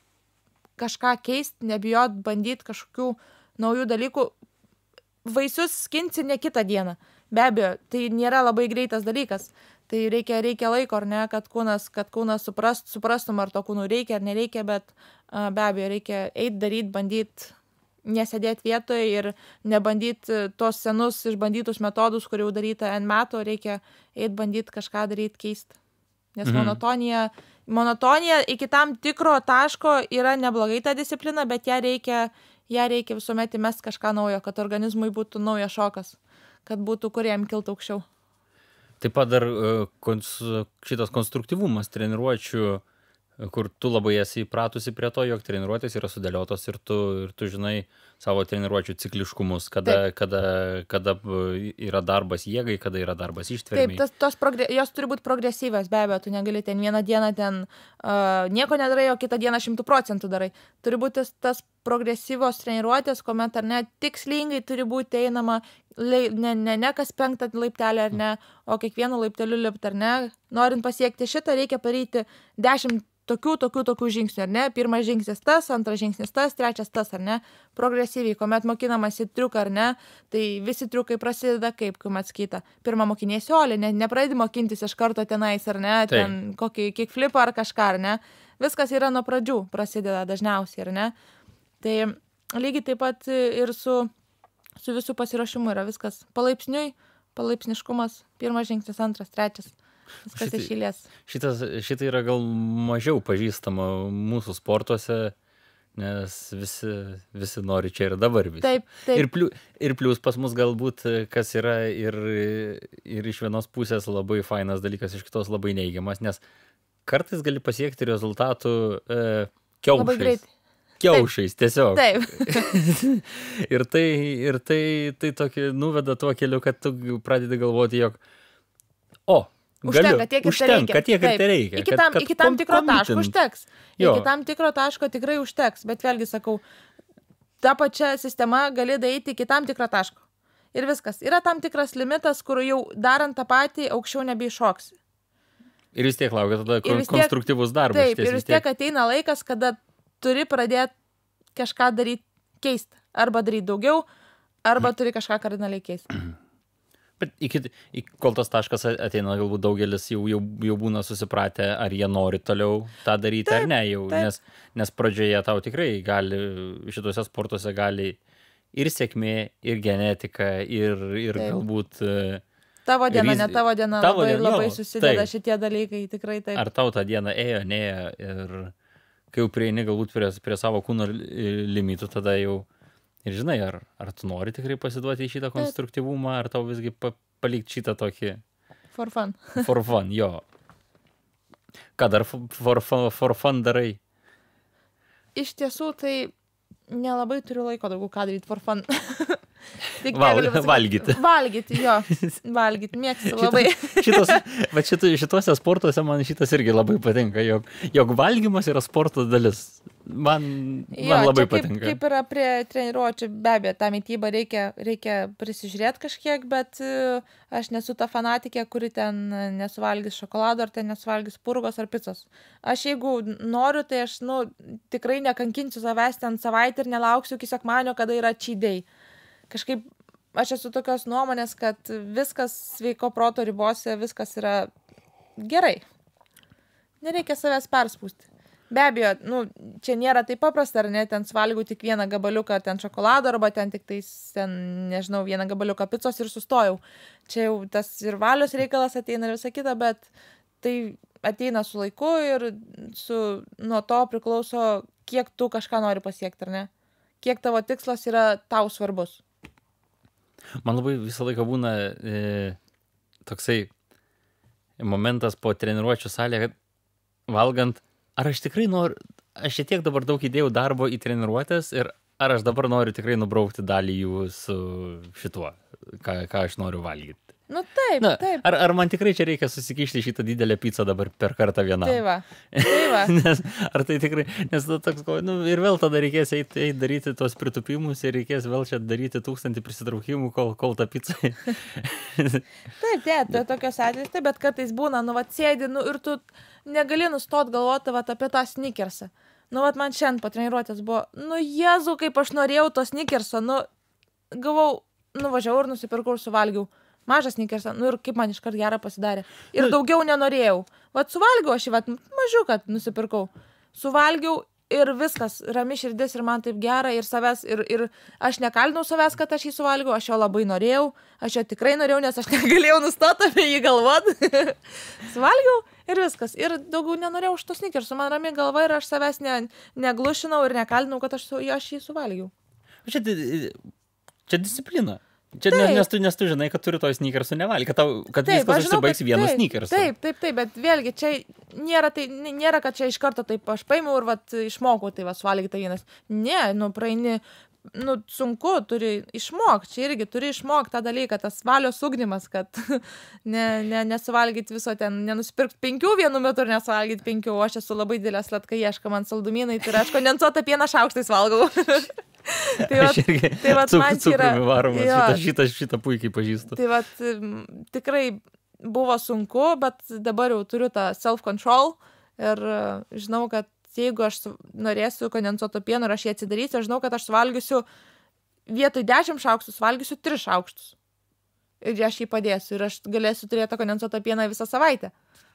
kažką keisti, nebijot bandyti kažkokių naujų dalykų. Vaisius skinsi ne kitą dieną. Be abejo, tai nėra labai greitas dalykas. Tai reikia, reikia laiko, ar ne, kad kūnas, kad kūnas suprast, suprastum, ar to kūnų reikia, ar nereikia, bet a, be abejo, reikia eit, daryt, bandyt, nesėdėti vietoje ir nebandyti tos senus išbandytus metodus, kur jau daryta N metų, reikia eit, bandyt kažką daryt, keisti. Nes mhm. monotonija, monotonija iki tam tikro taško yra neblogai ta disciplina, bet ją reikia, ją reikia visuomet įmest kažką naujo, kad organizmui būtų naujas šokas, kad būtų, kuriem kiltų aukščiau. Taip pat dar šitas konstruktyvumas treniruočių, kur tu labai esi įpratusi prie to, jog treniruotės yra sudėliotos ir tu, ir tu žinai savo treniruočių cikliškumus, kada, kada, kada yra darbas jėgai, kada yra darbas ištvermiai. Taip, tas, tos progre... jos turi būti progresyvios, be abejo, tu negali ten vieną dieną ten uh, nieko nedarai, o kitą dieną šimtų procentų darai. Turi būti tas, tas progresyvios treniruotės, kuomet ar ne tikslingai turi būti einama lai, ne, ne, ne kas penktą laiptelį ar ne, o kiekvienu laipteliu lipt ar ne. Norint pasiekti šitą, reikia padaryti dešimt tokių, tokių, tokių žingsnių, ar ne? Pirmas žingsnis tas, antras žingsnis tas, trečias tas, ar ne? Progresyviai, kuomet mokinamasi triuką, ar ne? Tai visi triukai prasideda kaip, kuomet skaita. Pirmą mokiniesi olį, ne, nepradedi mokintis iš karto tenais, ar ne? Ten kokį kickflipą ar kažką, ar ne? Viskas yra nuo pradžių, prasideda dažniausiai, ar ne? Tai lygiai taip pat ir su, su visų pasiruošimu yra viskas palaipsniui, palaipsniškumas, pirmas žingsnis, antras, trečias. Viskas iš eilės. Šitas, šitą yra gal mažiau pažįstama mūsų sportuose, nes visi, visi nori čia ir dabar visi. Taip, taip. Ir, pliu, ir plius pas mus galbūt, kas yra ir, ir iš vienos pusės labai fainas dalykas, iš kitos labai neigiamas, nes kartais gali pasiekti rezultatų e, kiaušais. Labai greitai. Kiaušais, tiesiog. Taip. ir tai, ir tai, tai tokį nuveda tuo keliu, kad tu pradedi galvoti, jog o, Užtenka, tiek ir užtenka, reikia. tiek ir tai reikia. Iki tam, kad, iki tam kad tikro komitint. taško užteks. Jo. Iki tam tikro taško tikrai užteks. Bet vėlgi sakau, ta pačia sistema gali daryti iki tam tikro taško. Ir viskas. Yra tam tikras limitas, kur jau darant tą patį aukščiau nebeiššoksi. Ir vis tiek laukia tada Ir vis tiek- konstruktyvus darbas. Taip, ir vis tiek ateina laikas, kada turi pradėti kažką daryti keisti. Arba daryti daugiau, arba turi kažką kardinaliai keisti. Bet iki, iki, kol tas taškas ateina, galbūt daugelis jau, jau, jau būna susipratę, ar jie nori toliau tą daryti, Taip, ar ne. Jau, taip. nes, nes pradžioje tau tikrai gali, šituose sportuose gali ir sėkmė, ir genetika, ir, ir Taip. galbūt... e, Tavo diena, riz- ne tavo diena, tavo labai, diena, labai jo, susideda taip. šitie dalykai, tikrai taip. Ar tau tą dieną ėjo, neėjo. Ir kai jau prieini galbūt prie, prie savo kūno li- limitų, tada jau ir žinai, ar, ar tu nori tikrai pasiduoti į šitą konstruktyvumą, ar tau visgi pa, palikti šitą tokį For fun. for fun, jo. Ką dar for, for, for, for fun darai? Iš tiesų, tai nelabai turiu laiko daugiau ką daryti for fun. Tik Val- negaliu pasakyt. valgyti. Valgyti, jo. Valgyti, mėgstu labai. Šitos, va šito, šituose sportuose man šitas irgi labai patinka, jog, jog valgymas yra sporto dalis. Man, Jo, man labai čia kaip, patinka. kaip yra prie treniruočių, be abejo, tą mitybą reikia, reikia prisižiūrėti kažkiek, bet e, aš nesu ta fanatikė, kuri ten nesuvalgys šokolado, ar ten nesuvalgys purgos ar picos. Aš jeigu noriu, tai aš, nu, tikrai nekankinsiu savęs ten savaitę ir nelauksiu iki sekmadienio, kada yra cheat day. Kažkaip aš esu tokios nuomonės, kad viskas sveiko proto ribose, viskas yra gerai. Nereikia savęs perspūsti. Be abejo, nu, čia nėra taip paprasta, ar ne, ten suvalgiau tik vieną gabaliuką ten šokolado, arba ten tik tais, ten, nežinau, vieną gabaliuką picos ir sustojau. Čia jau tas ir valios reikalas ateina ir visa kita, bet tai ateina su laiku ir su, nuo to priklauso, kiek tu kažką nori pasiekti, ar ne? Kiek tavo tikslas yra tau svarbus. Man labai visą laiką būna e, toksai momentas po treniruočių salėje, kad valgant, ar aš tikrai noriu, aš čia tiek dabar daug įdėjau darbo į treniruotės ir ar aš dabar noriu tikrai nubraukti dalį jų su šituo, ką, ką aš noriu valgyti. Nu taip, Na, taip. ar, ar man tikrai čia reikia susikišti šitą didelę pizzą dabar per kartą vieną? Tai va, tai va. Nes, ar tai tikrai, nes nu, toks, nu, ir vėl tada reikės eiti eit daryti tos pritupimus ir reikės vėl čia daryti tūkstantį prisitraukimų, kol, kol ta pizza. Taip, tie, tai tokios atvejais, taip, bet kartais būna, nu, vat sėdi, nu, ir tu negali nustot galvoti, vat, apie tą snickersą. Nu, vat man šiandien po treniruotės buvo, nu, Jėzau, kaip aš norėjau to snickerso, nu, gavau, nuvažiavau ir nusipirkau ir suvalgiau. Mažas snickersą, nu, ir kaip man iškart gerą pasidarė. Ir daugiau nenorėjau. Vat suvalgiau aš jį, vat, mažiuką nusipirkau. Suvalgiau ir viskas, rami širdis ir man taip gera ir savęs, ir, ir aš nekaltinau savęs, kad aš jį suvalgiau, aš jo labai norėjau, aš jo tikrai norėjau, nes aš negalėjau nustoti apie jį galvot. Suvalgiau ir viskas. Ir daugiau nenorėjau už to snickersų, man rami galva ir aš savęs ne, neglušinau ir nekaltinau, kad aš, su, aš jį suvalgiau. Čia, čia disciplina. Čia, nes, nes, tu, nes tu žinai, kad turi to snickersų nevalgyti, kad, tau, kad taip, viskas užsibaigs vienu snickersu. Taip, taip, taip, bet vėlgi, čia nėra, tai, nėra, kad čia iš karto taip aš paimiau ir vat, išmokau tai va suvalgyti tai vienas. Ne, nu praeini, nu sunku, turi išmokti, čia irgi turi išmokti tą dalyką, tas valios ugdymas, kad ne, ne, nesuvalgyti viso ten, nenusipirkti penkių vienu metu ir nesuvalgyti penkių, o aš esu labai didelė slatka ieška man saldumynai, tai aš kondensuotą pieną šaukštais valgau. Tai vat, irgi, tai vat cuk, man yra varomas, šitą, šitą, šitą puikiai pažįstu. Tai vat tikrai buvo sunku, bet dabar jau turiu tą self-control ir žinau, kad jeigu aš norėsiu kondensuoto pieno ir aš jį atsidarysiu, aš žinau, kad aš suvalgysiu vietoj dešimt šaukštų, suvalgysiu tris šaukštus. Ir aš jį padėsiu ir aš galėsiu turėti kondensuotą pieną visą savaitę.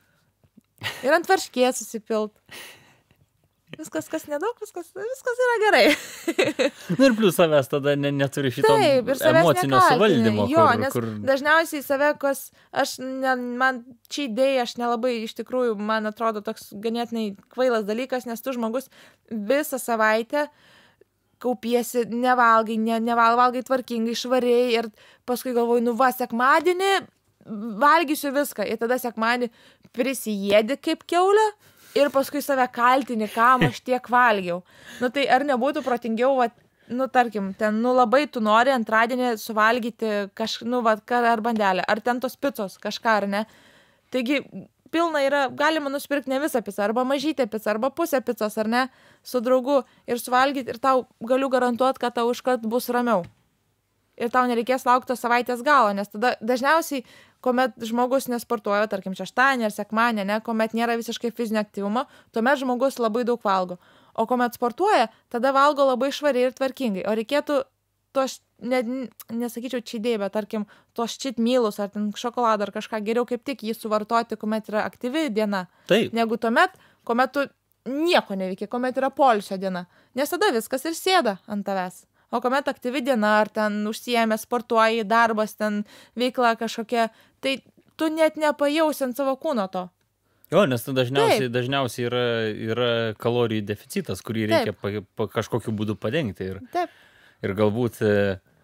Ir ant varškės susipilt. Viskas, kas nedaug, viskas, viskas yra gerai. Na ir plius savęs tada ne, neturi šito Taip, ir savęs emocinio nekaltini. suvaldymo. Jo, kur, nes kur... dažniausiai save, kas aš, ne, man čia idėja, aš nelabai, iš tikrųjų, man atrodo toks ganėtinai kvailas dalykas, nes tu žmogus visą savaitę kaupiesi, nevalgai, ne, nevalgai tvarkingai, švariai ir paskui galvoju, nu va, sekmadienį valgysiu viską ir tada sekmadienį prisijėdi kaip kiaulė. Ir paskui save kaltini, kam aš tiek valgiau. Nu tai ar nebūtų protingiau, va, nu tarkim, ten, nu labai tu nori antradienį suvalgyti kažką, nu va, ar bandelę, ar ten tos picos, kažką, ar ne. Taigi, pilna yra, galima nusipirkti ne visą pizzą, arba mažytę pizzą, arba pusę pizzos, ar ne, su draugu ir suvalgyti, ir tau galiu garantuoti, kad tau iškart bus ramiau. Ir tau nereikės laukti tos savaitės galo, nes tada dažniausiai, kuomet žmogus nesportuoja, tarkim, šeštadienį ar sekmadienį, ne, kuomet nėra visiškai fizinio aktyvumo, tuomet žmogus labai daug valgo. O kuomet sportuoja, tada valgo labai švariai ir tvarkingai. O reikėtų to, ne, nesakyčiau čidėjai, bet tarkim, tos čit mylus ar ten šokoladą ar kažką geriau kaip tik jį suvartoti, kuomet yra aktyvi diena. Taip. Negu tuomet, kuomet tu nieko neveikia, kuomet yra poilsio diena. Nes tada viskas ir sėda ant tavęs. O kuomet aktyvi diena, ar ten užsiėmė, sportuoji, darbas, ten veikla kažkokia, tai tu net nepajausi ant savo kūno to. Jo, nes dažniausiai, dažniausiai yra, yra kalorijų deficitas, kurį reikia pa, pa kažkokiu būdu padengti. Ir, Taip. ir galbūt e,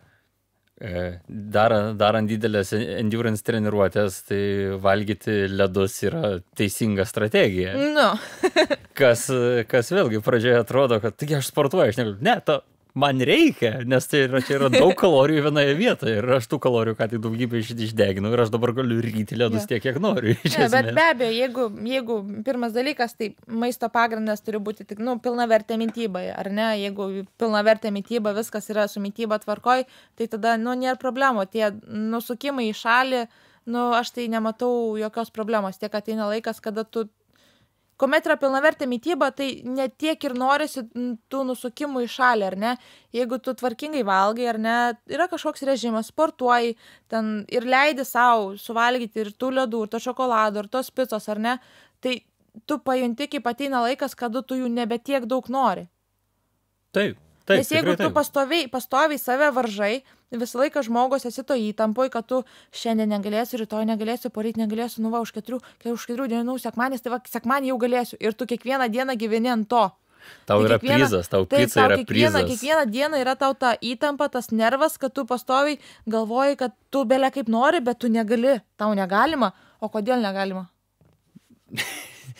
darant, darant didelės endurance treniruotės, tai valgyti ledus yra teisinga strategija. Nu. kas, kas vėlgi pradžioje atrodo, kad taigi aš sportuoju, aš negaliu. Ne, to man reikia, nes tai yra, čia yra daug kalorijų vienoje vietoje ir aš tų kalorijų ką tik daugybę išdeginau ir aš dabar galiu ryti ledus tiek, kiek noriu. Ne, bet be abejo, jeigu, jeigu pirmas dalykas, tai maisto pagrindas turi būti tik, nu, pilnavertė mityba, ar ne? Jeigu pilnavertė mityba, viskas yra su mityba tvarkoj, tai tada, nu, nėra problemų. Tie nusukimai į šalį, nu, aš tai nematau jokios problemos. Tiek ateina laikas, kada tu kuomet yra pilnavertė mityba, tai ne tiek ir norisi tų nusukimų į šalį, ar ne? Jeigu tu tvarkingai valgai, ar ne, yra kažkoks režimas, sportuoji ten ir leidi savo suvalgyti ir tų ledų, ir to šokolado, ir tos picos, ar ne, tai tu pajunti, kaip ateina laikas, kada tu jų nebe tiek daug nori. Taip. Taip, Nes jeigu tu pastoviai, pastoviai save varžai, visą laiką žmogus esi to įtampoj, kad tu šiandien negalėsiu, rytoj negalėsiu, poryt negalėsiu, nu va, už keturių, už keturių dienų sekmadienis, tai va, sekmadienį jau galėsiu. Ir tu kiekvieną dieną gyveni ant to. Tau tai yra kiekviena, prizas, tau taip, pizza yra kiekviena, prizas. Kiekvieną dieną yra tau ta įtampa, tas nervas, kad tu pastoviai galvoji, kad tu belia kaip nori, bet tu negali, tau negalima. O kodėl negalima?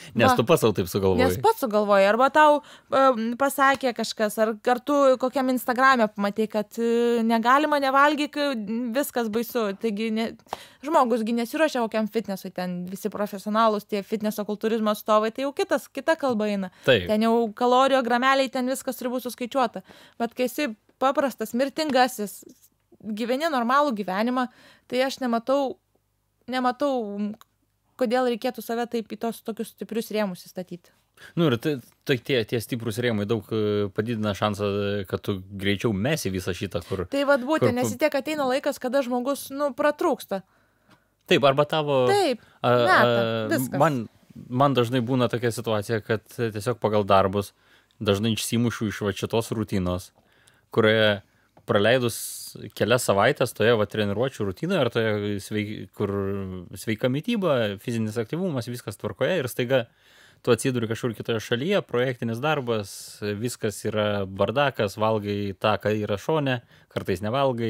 Nes Va. tu pats sau taip sugalvojai. Nes pats sugalvoji, arba tau um, pasakė kažkas, ar kartu kokiam Instagram'e pamatai, kad uh, negalima, nevalgyk, viskas baisu. Taigi ne, žmogusgi nesiruošia kokiam fitnesui, ten visi profesionalūs, tie fitneso kultūrizmo atstovai, tai jau kitas, kita kalba eina. Taip. Ten jau kalorijų grameliai, ten viskas turi būti suskaičiuota. Bet kai esi paprastas, mirtingasis, gyveni normalų gyvenimą, tai aš nematau, nematau, kodėl reikėtų save taip į tos tokius stiprius rėmus įstatyti. Nu ir tai, tai tie, tie stiprus rėmai daug e, padidina šansą, kad tu greičiau mesi visą šitą, kur... Tai vad būtent, kur- nes vis tiek ateina laikas, kada žmogus, nu, pratrūksta. Taip, arba tavo... Taip, a, meta, a, viskas. man, man dažnai būna tokia situacija, kad tiesiog pagal darbus dažnai išsimušiu iš va šitos rutinos, kurioje praleidus kelias savaitės toje va treniruočių rutinoje, ar toje sveik, kur sveika mityba, fizinis aktyvumas, viskas tvarkoje ir staiga tu atsiduri kažkur kitoje šalyje, projektinis darbas, viskas yra bardakas, valgai tą, ką yra šone, kartais nevalgai.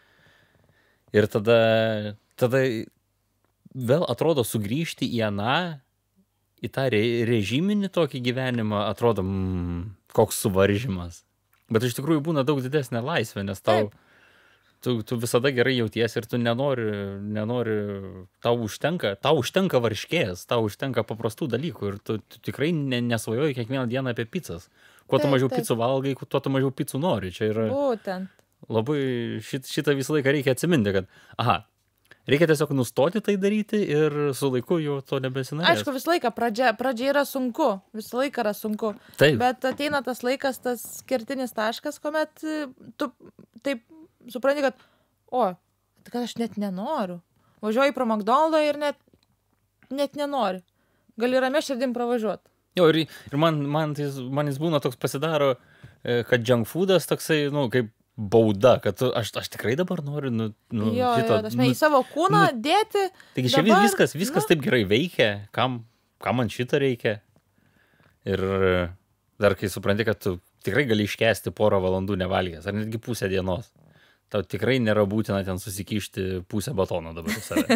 Ir tada, tada vėl atrodo sugrįžti į aną, į tą re, režiminį tokį gyvenimą, atrodo, mm, koks suvaržymas. Bet iš tikrųjų būna daug didesnė laisvė, nes tau, tu, tu visada gerai jauties ir tu nenori, nenori, tau užtenka, tau užtenka varškės, tau užtenka paprastų dalykų ir tu, tu tikrai ne, nesvajoji kiekvieną dieną apie pizzas. Kuo tu Taip, mažiau taip. pizzų valgai, tuo tu mažiau pizzų nori. Čia yra Būtent. labai, šit, šitą visą laiką reikia atsiminti, kad, aha, reikia tiesiog nustoti tai daryti ir su laiku jau to nebesinorės. Aišku, visą laiką pradžia, pradžia yra sunku, visą laiką yra sunku. Taip. Bet ateina tas laikas, tas skirtinis taškas, kuomet e, tu taip supranti, kad, o, tai kad aš net nenoriu. Važiuoji pro McDonald'ą ir net, net nenori. Gali ramia širdim pravažiuoti. Jo, ir, ir man, man, tai, man jis būna toks pasidaro, e, kad junk foodas toksai, nu, kaip bauda, kad tu, aš, aš tikrai dabar noriu, nu, nu Jo, šito, jo, tasme, į savo kūną nu, dėti. taigi čia dabar, viskas, viskas nu. taip gerai veikia, kam, kam man šito reikia. Ir dar kai supranti, kad tu tikrai gali iškesti porą valandų nevalgęs, ar netgi pusę dienos. Tau tikrai nėra būtina ten susikišti pusę batono dabar į save.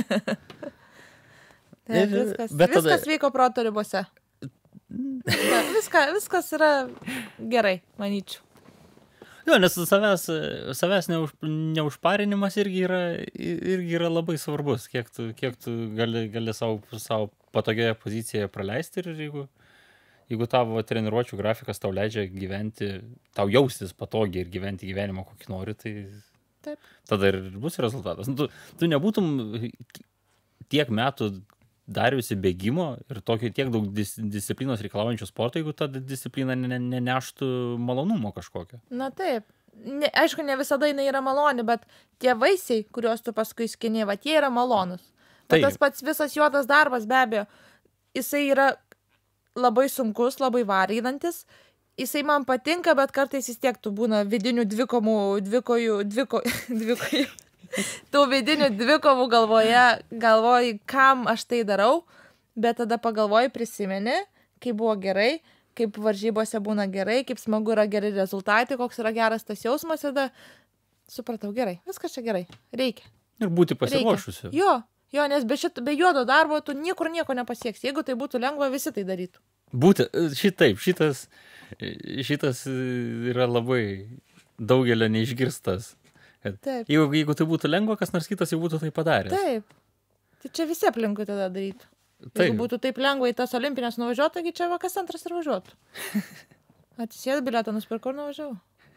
Tai Ir- viskas, bet tada- viskas vyko proto ribose. Viską, viską, viskas yra gerai, manyčiau. Jo, nes savęs, savęs neuž, neužparinimas irgi yra, irgi yra labai svarbus, kiek tu, kiek tu gali, gali savo, savo patogioje pozicijoje praleisti ir jeigu, jeigu tavo treniruočių grafikas tau leidžia gyventi, tau jaustis patogiai ir gyventi gyvenimą, kokį nori, tai Taip. tada ir bus rezultatas. Nu, Tu, tu nebūtum tiek metų dariusi bėgimo ir tokio tiek daug dis, disciplinos reikalaujančių sporto, jeigu ta disciplina neneštų ne, ne malonumo kažkokio. Na taip. Ne, aišku, ne visada jinai yra maloni, bet tie vaisiai, kuriuos tu paskui skini, va, tie yra malonus. Bet Taip. tas pats visas juodas darbas, be abejo, jisai yra labai sunkus, labai varinantis. Jisai man patinka, bet kartais vis tiek tu būna vidinių dvikomų, dvikojų, dviko, dvikojų. Tų vidinių dvikovų galvoje, galvoji, kam aš tai darau, bet tada pagalvoji, prisimeni, kaip buvo gerai, kaip varžybose būna gerai, kaip smagu yra geri rezultatai, koks yra geras tas jausmas, tada supratau, gerai, viskas čia gerai, reikia. Ir būti reikia. pasiruošusiu. Jo, jo, nes be, šit, be juodo darbo tu niekur nieko nepasieksi. Jeigu tai būtų lengva, visi tai darytų. Būti, šitaip, šitas, šitas yra labai daugelio neišgirstas. Kad Taip. Jeigu, jeigu tai būtų lengva, kas nors kitas jau būtų tai padaręs. Taip. Tai čia visi aplinkui tada darytų. Taip. Jeigu būtų taip lengva į tas olimpinės nuvažiuoti, taigi čia va kas antras ir važiuotų. Atsisėdu bilietą, nusipirkau ir nuvažiavau.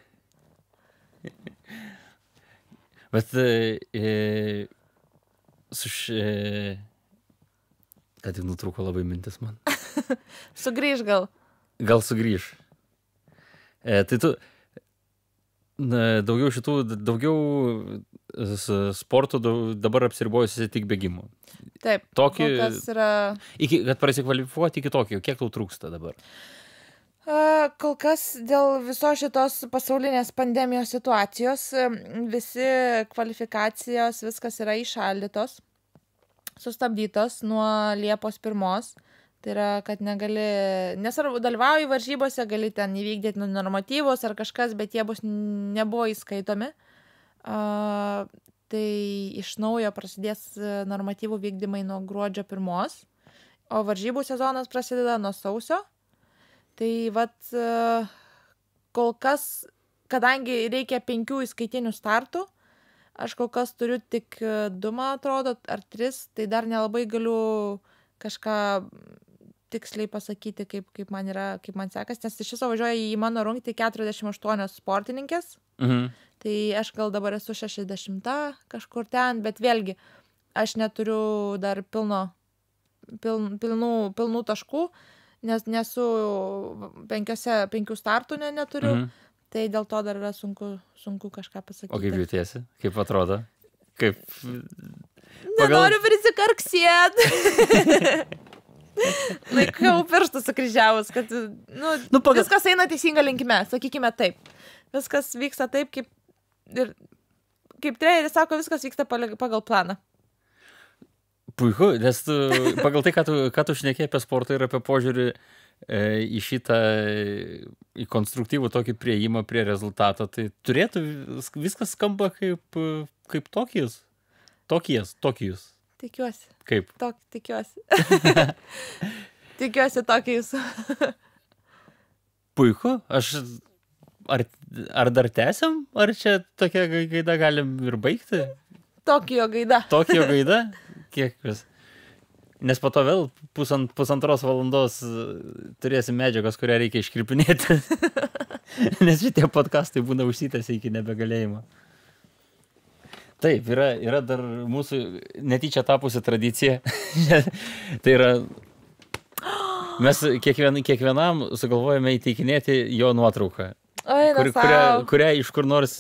Bet e, e, su š... E, kad tik nutrūko labai mintis man. Sugrįž gal. Gal sugrįž. E, tai tu na, daugiau šitų, daugiau s- sportų dau- dabar apsiribojusi tik bėgimu. Taip. Tokį- kol kas yra... Iki, kad prasikvalifikuoti iki tokio, kiek tau trūksta dabar? A, Kol kas dėl visos šitos pasaulinės pandemijos situacijos em, visi kvalifikacijos, viskas yra įšaldytos, sustabdytos nuo Liepos pirmos. Tai yra, kad negali, nesvarbu, dalyvauji varžybose, gali ten įvykdyti normatyvus ar kažkas, bet jie bus nebuvo įskaitomi. A, tai iš naujo prasidės normatyvų vykdymai nuo gruodžio pirmos. o varžybų sezonas prasideda nuo sausio. Tai vat e, kol kas, kadangi reikia penkių įskaitinių startų, aš kol kas turiu tik e, du, man atrodo, ar tris, tai dar nelabai galiu kažką tiksliai pasakyti, kaip, kaip man yra, kaip man sekas, nes iš viso važiuoja į mano rungtį keturiasdešimt aštuonios sportininkės, Mhm. tai aš gal dabar esu šešiasdešimta kažkur ten, bet vėlgi, aš neturiu dar pilno, piln, pilnų, pilnų taškų, nes nesu penkiose, penkių startų ne, neturiu, Mhm. tai dėl to dar yra sunku, sunku kažką pasakyti. O kaip jautiesi? Kaip atrodo? Kaip... Nenoriu prisikarksėt. Laikau pirštų sukryžiavus, kad nu, Nu, pagal- viskas eina teisinga linkme, sakykime taip. Viskas vyksta taip, kaip, ir, kaip treneris sako, viskas vyksta pagal, pagal planą. Puiku, nes tu, pagal tai, ką tu, ką tu šnekėjai apie sportą ir apie požiūrį e, į šitą, į konstruktyvų tokį prieimą prie rezultato, tai turėtų vis- viskas skamba kaip, kaip Tokijus. Tokijas, Tokijus. Tikiuosi, Kaip? tok, tikiuosi. Tikiuosi Tokijus. Puiku. Aš, ar, ar dar tęsiam, ar čia tokia gai- gaida galim ir baigti? Tokijo gaida. Tokijo gaida? Kiek vis? Nes po to vėl pusant, pusantros valandos e, turėsim medžiagos, kurią reikia iškirpinėti. Nes šitie podcastai būna užsitęsę iki nebegalėjimo. Taip, yra, yra dar mūsų netyčia tapusi tradicija. Tai yra, mes kiekvien, kiekvienam sugalvojame įteikinėti jo nuotrauką, Oi, kur, na kurią, sau. kurią iš kur nors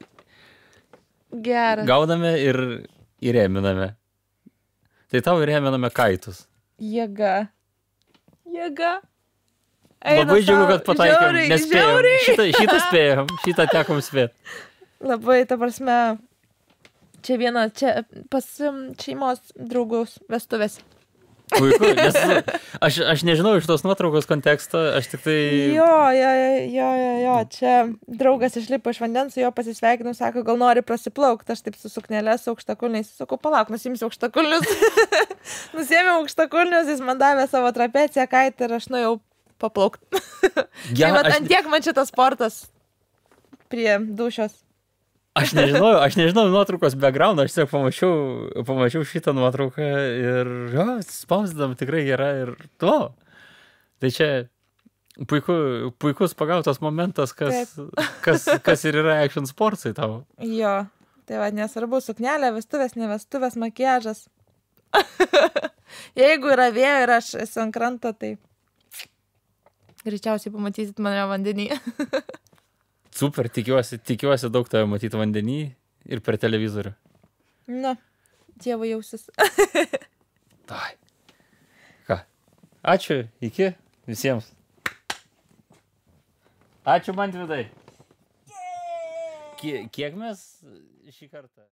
Geras. gauname ir įrėminame. Tai tau įrėminame kaitus. Jėga. Jėga. Labai džiugu, kad pataikėm, Žiauriai, nespėjom. žiauriai. Šitą, šitą spėjom, šitą tekom spėt. Labai, ta prasme, čia viena, čia pas um, šeimos draugus vestuvės. Puiku, nes aš, aš nežinau iš tos nuotraukos konteksto, aš tik tai... Jo, jo, jo, jo, jo, jo, čia draugas išlipo iš vandens, su jo pasisveikinu, sako, gal nori prasiplaukti, aš taip su suknelė, su aukštakulniais, sakau, palauk, nusimsiu aukštakulnius. Nusėmiau aukštakulnius, jis man davė savo trapeciją kaitę ir aš nuėjau paplaukti. Ja, Tai vat aš, ant tiek man šitas sportas prie dušios. aš nežinau, aš nežinau nuotraukos background, aš tiesiog pamačiau, pamačiau šitą nuotrauką ir jo, spausdam tikrai gera ir to. Tai čia puiku, puikus pagautas momentas, kas, kas, kas ir yra action sportsai tavo. Jo, tai va, nesvarbu, suknelė, vestuvės, ne vestuvės, makiažas. Jeigu yra vėjo ir aš esu ant kranto, tai greičiausiai pamatysit mane vandenį. Super, tikiuosi, tikiuosi daug tave matyti vandenį ir per televizorių. Nu, dievo jausis. Tai. Ką? Ačiū, iki visiems. Ačiū, Mantvidai. Kie- Kiek mes šį kartą?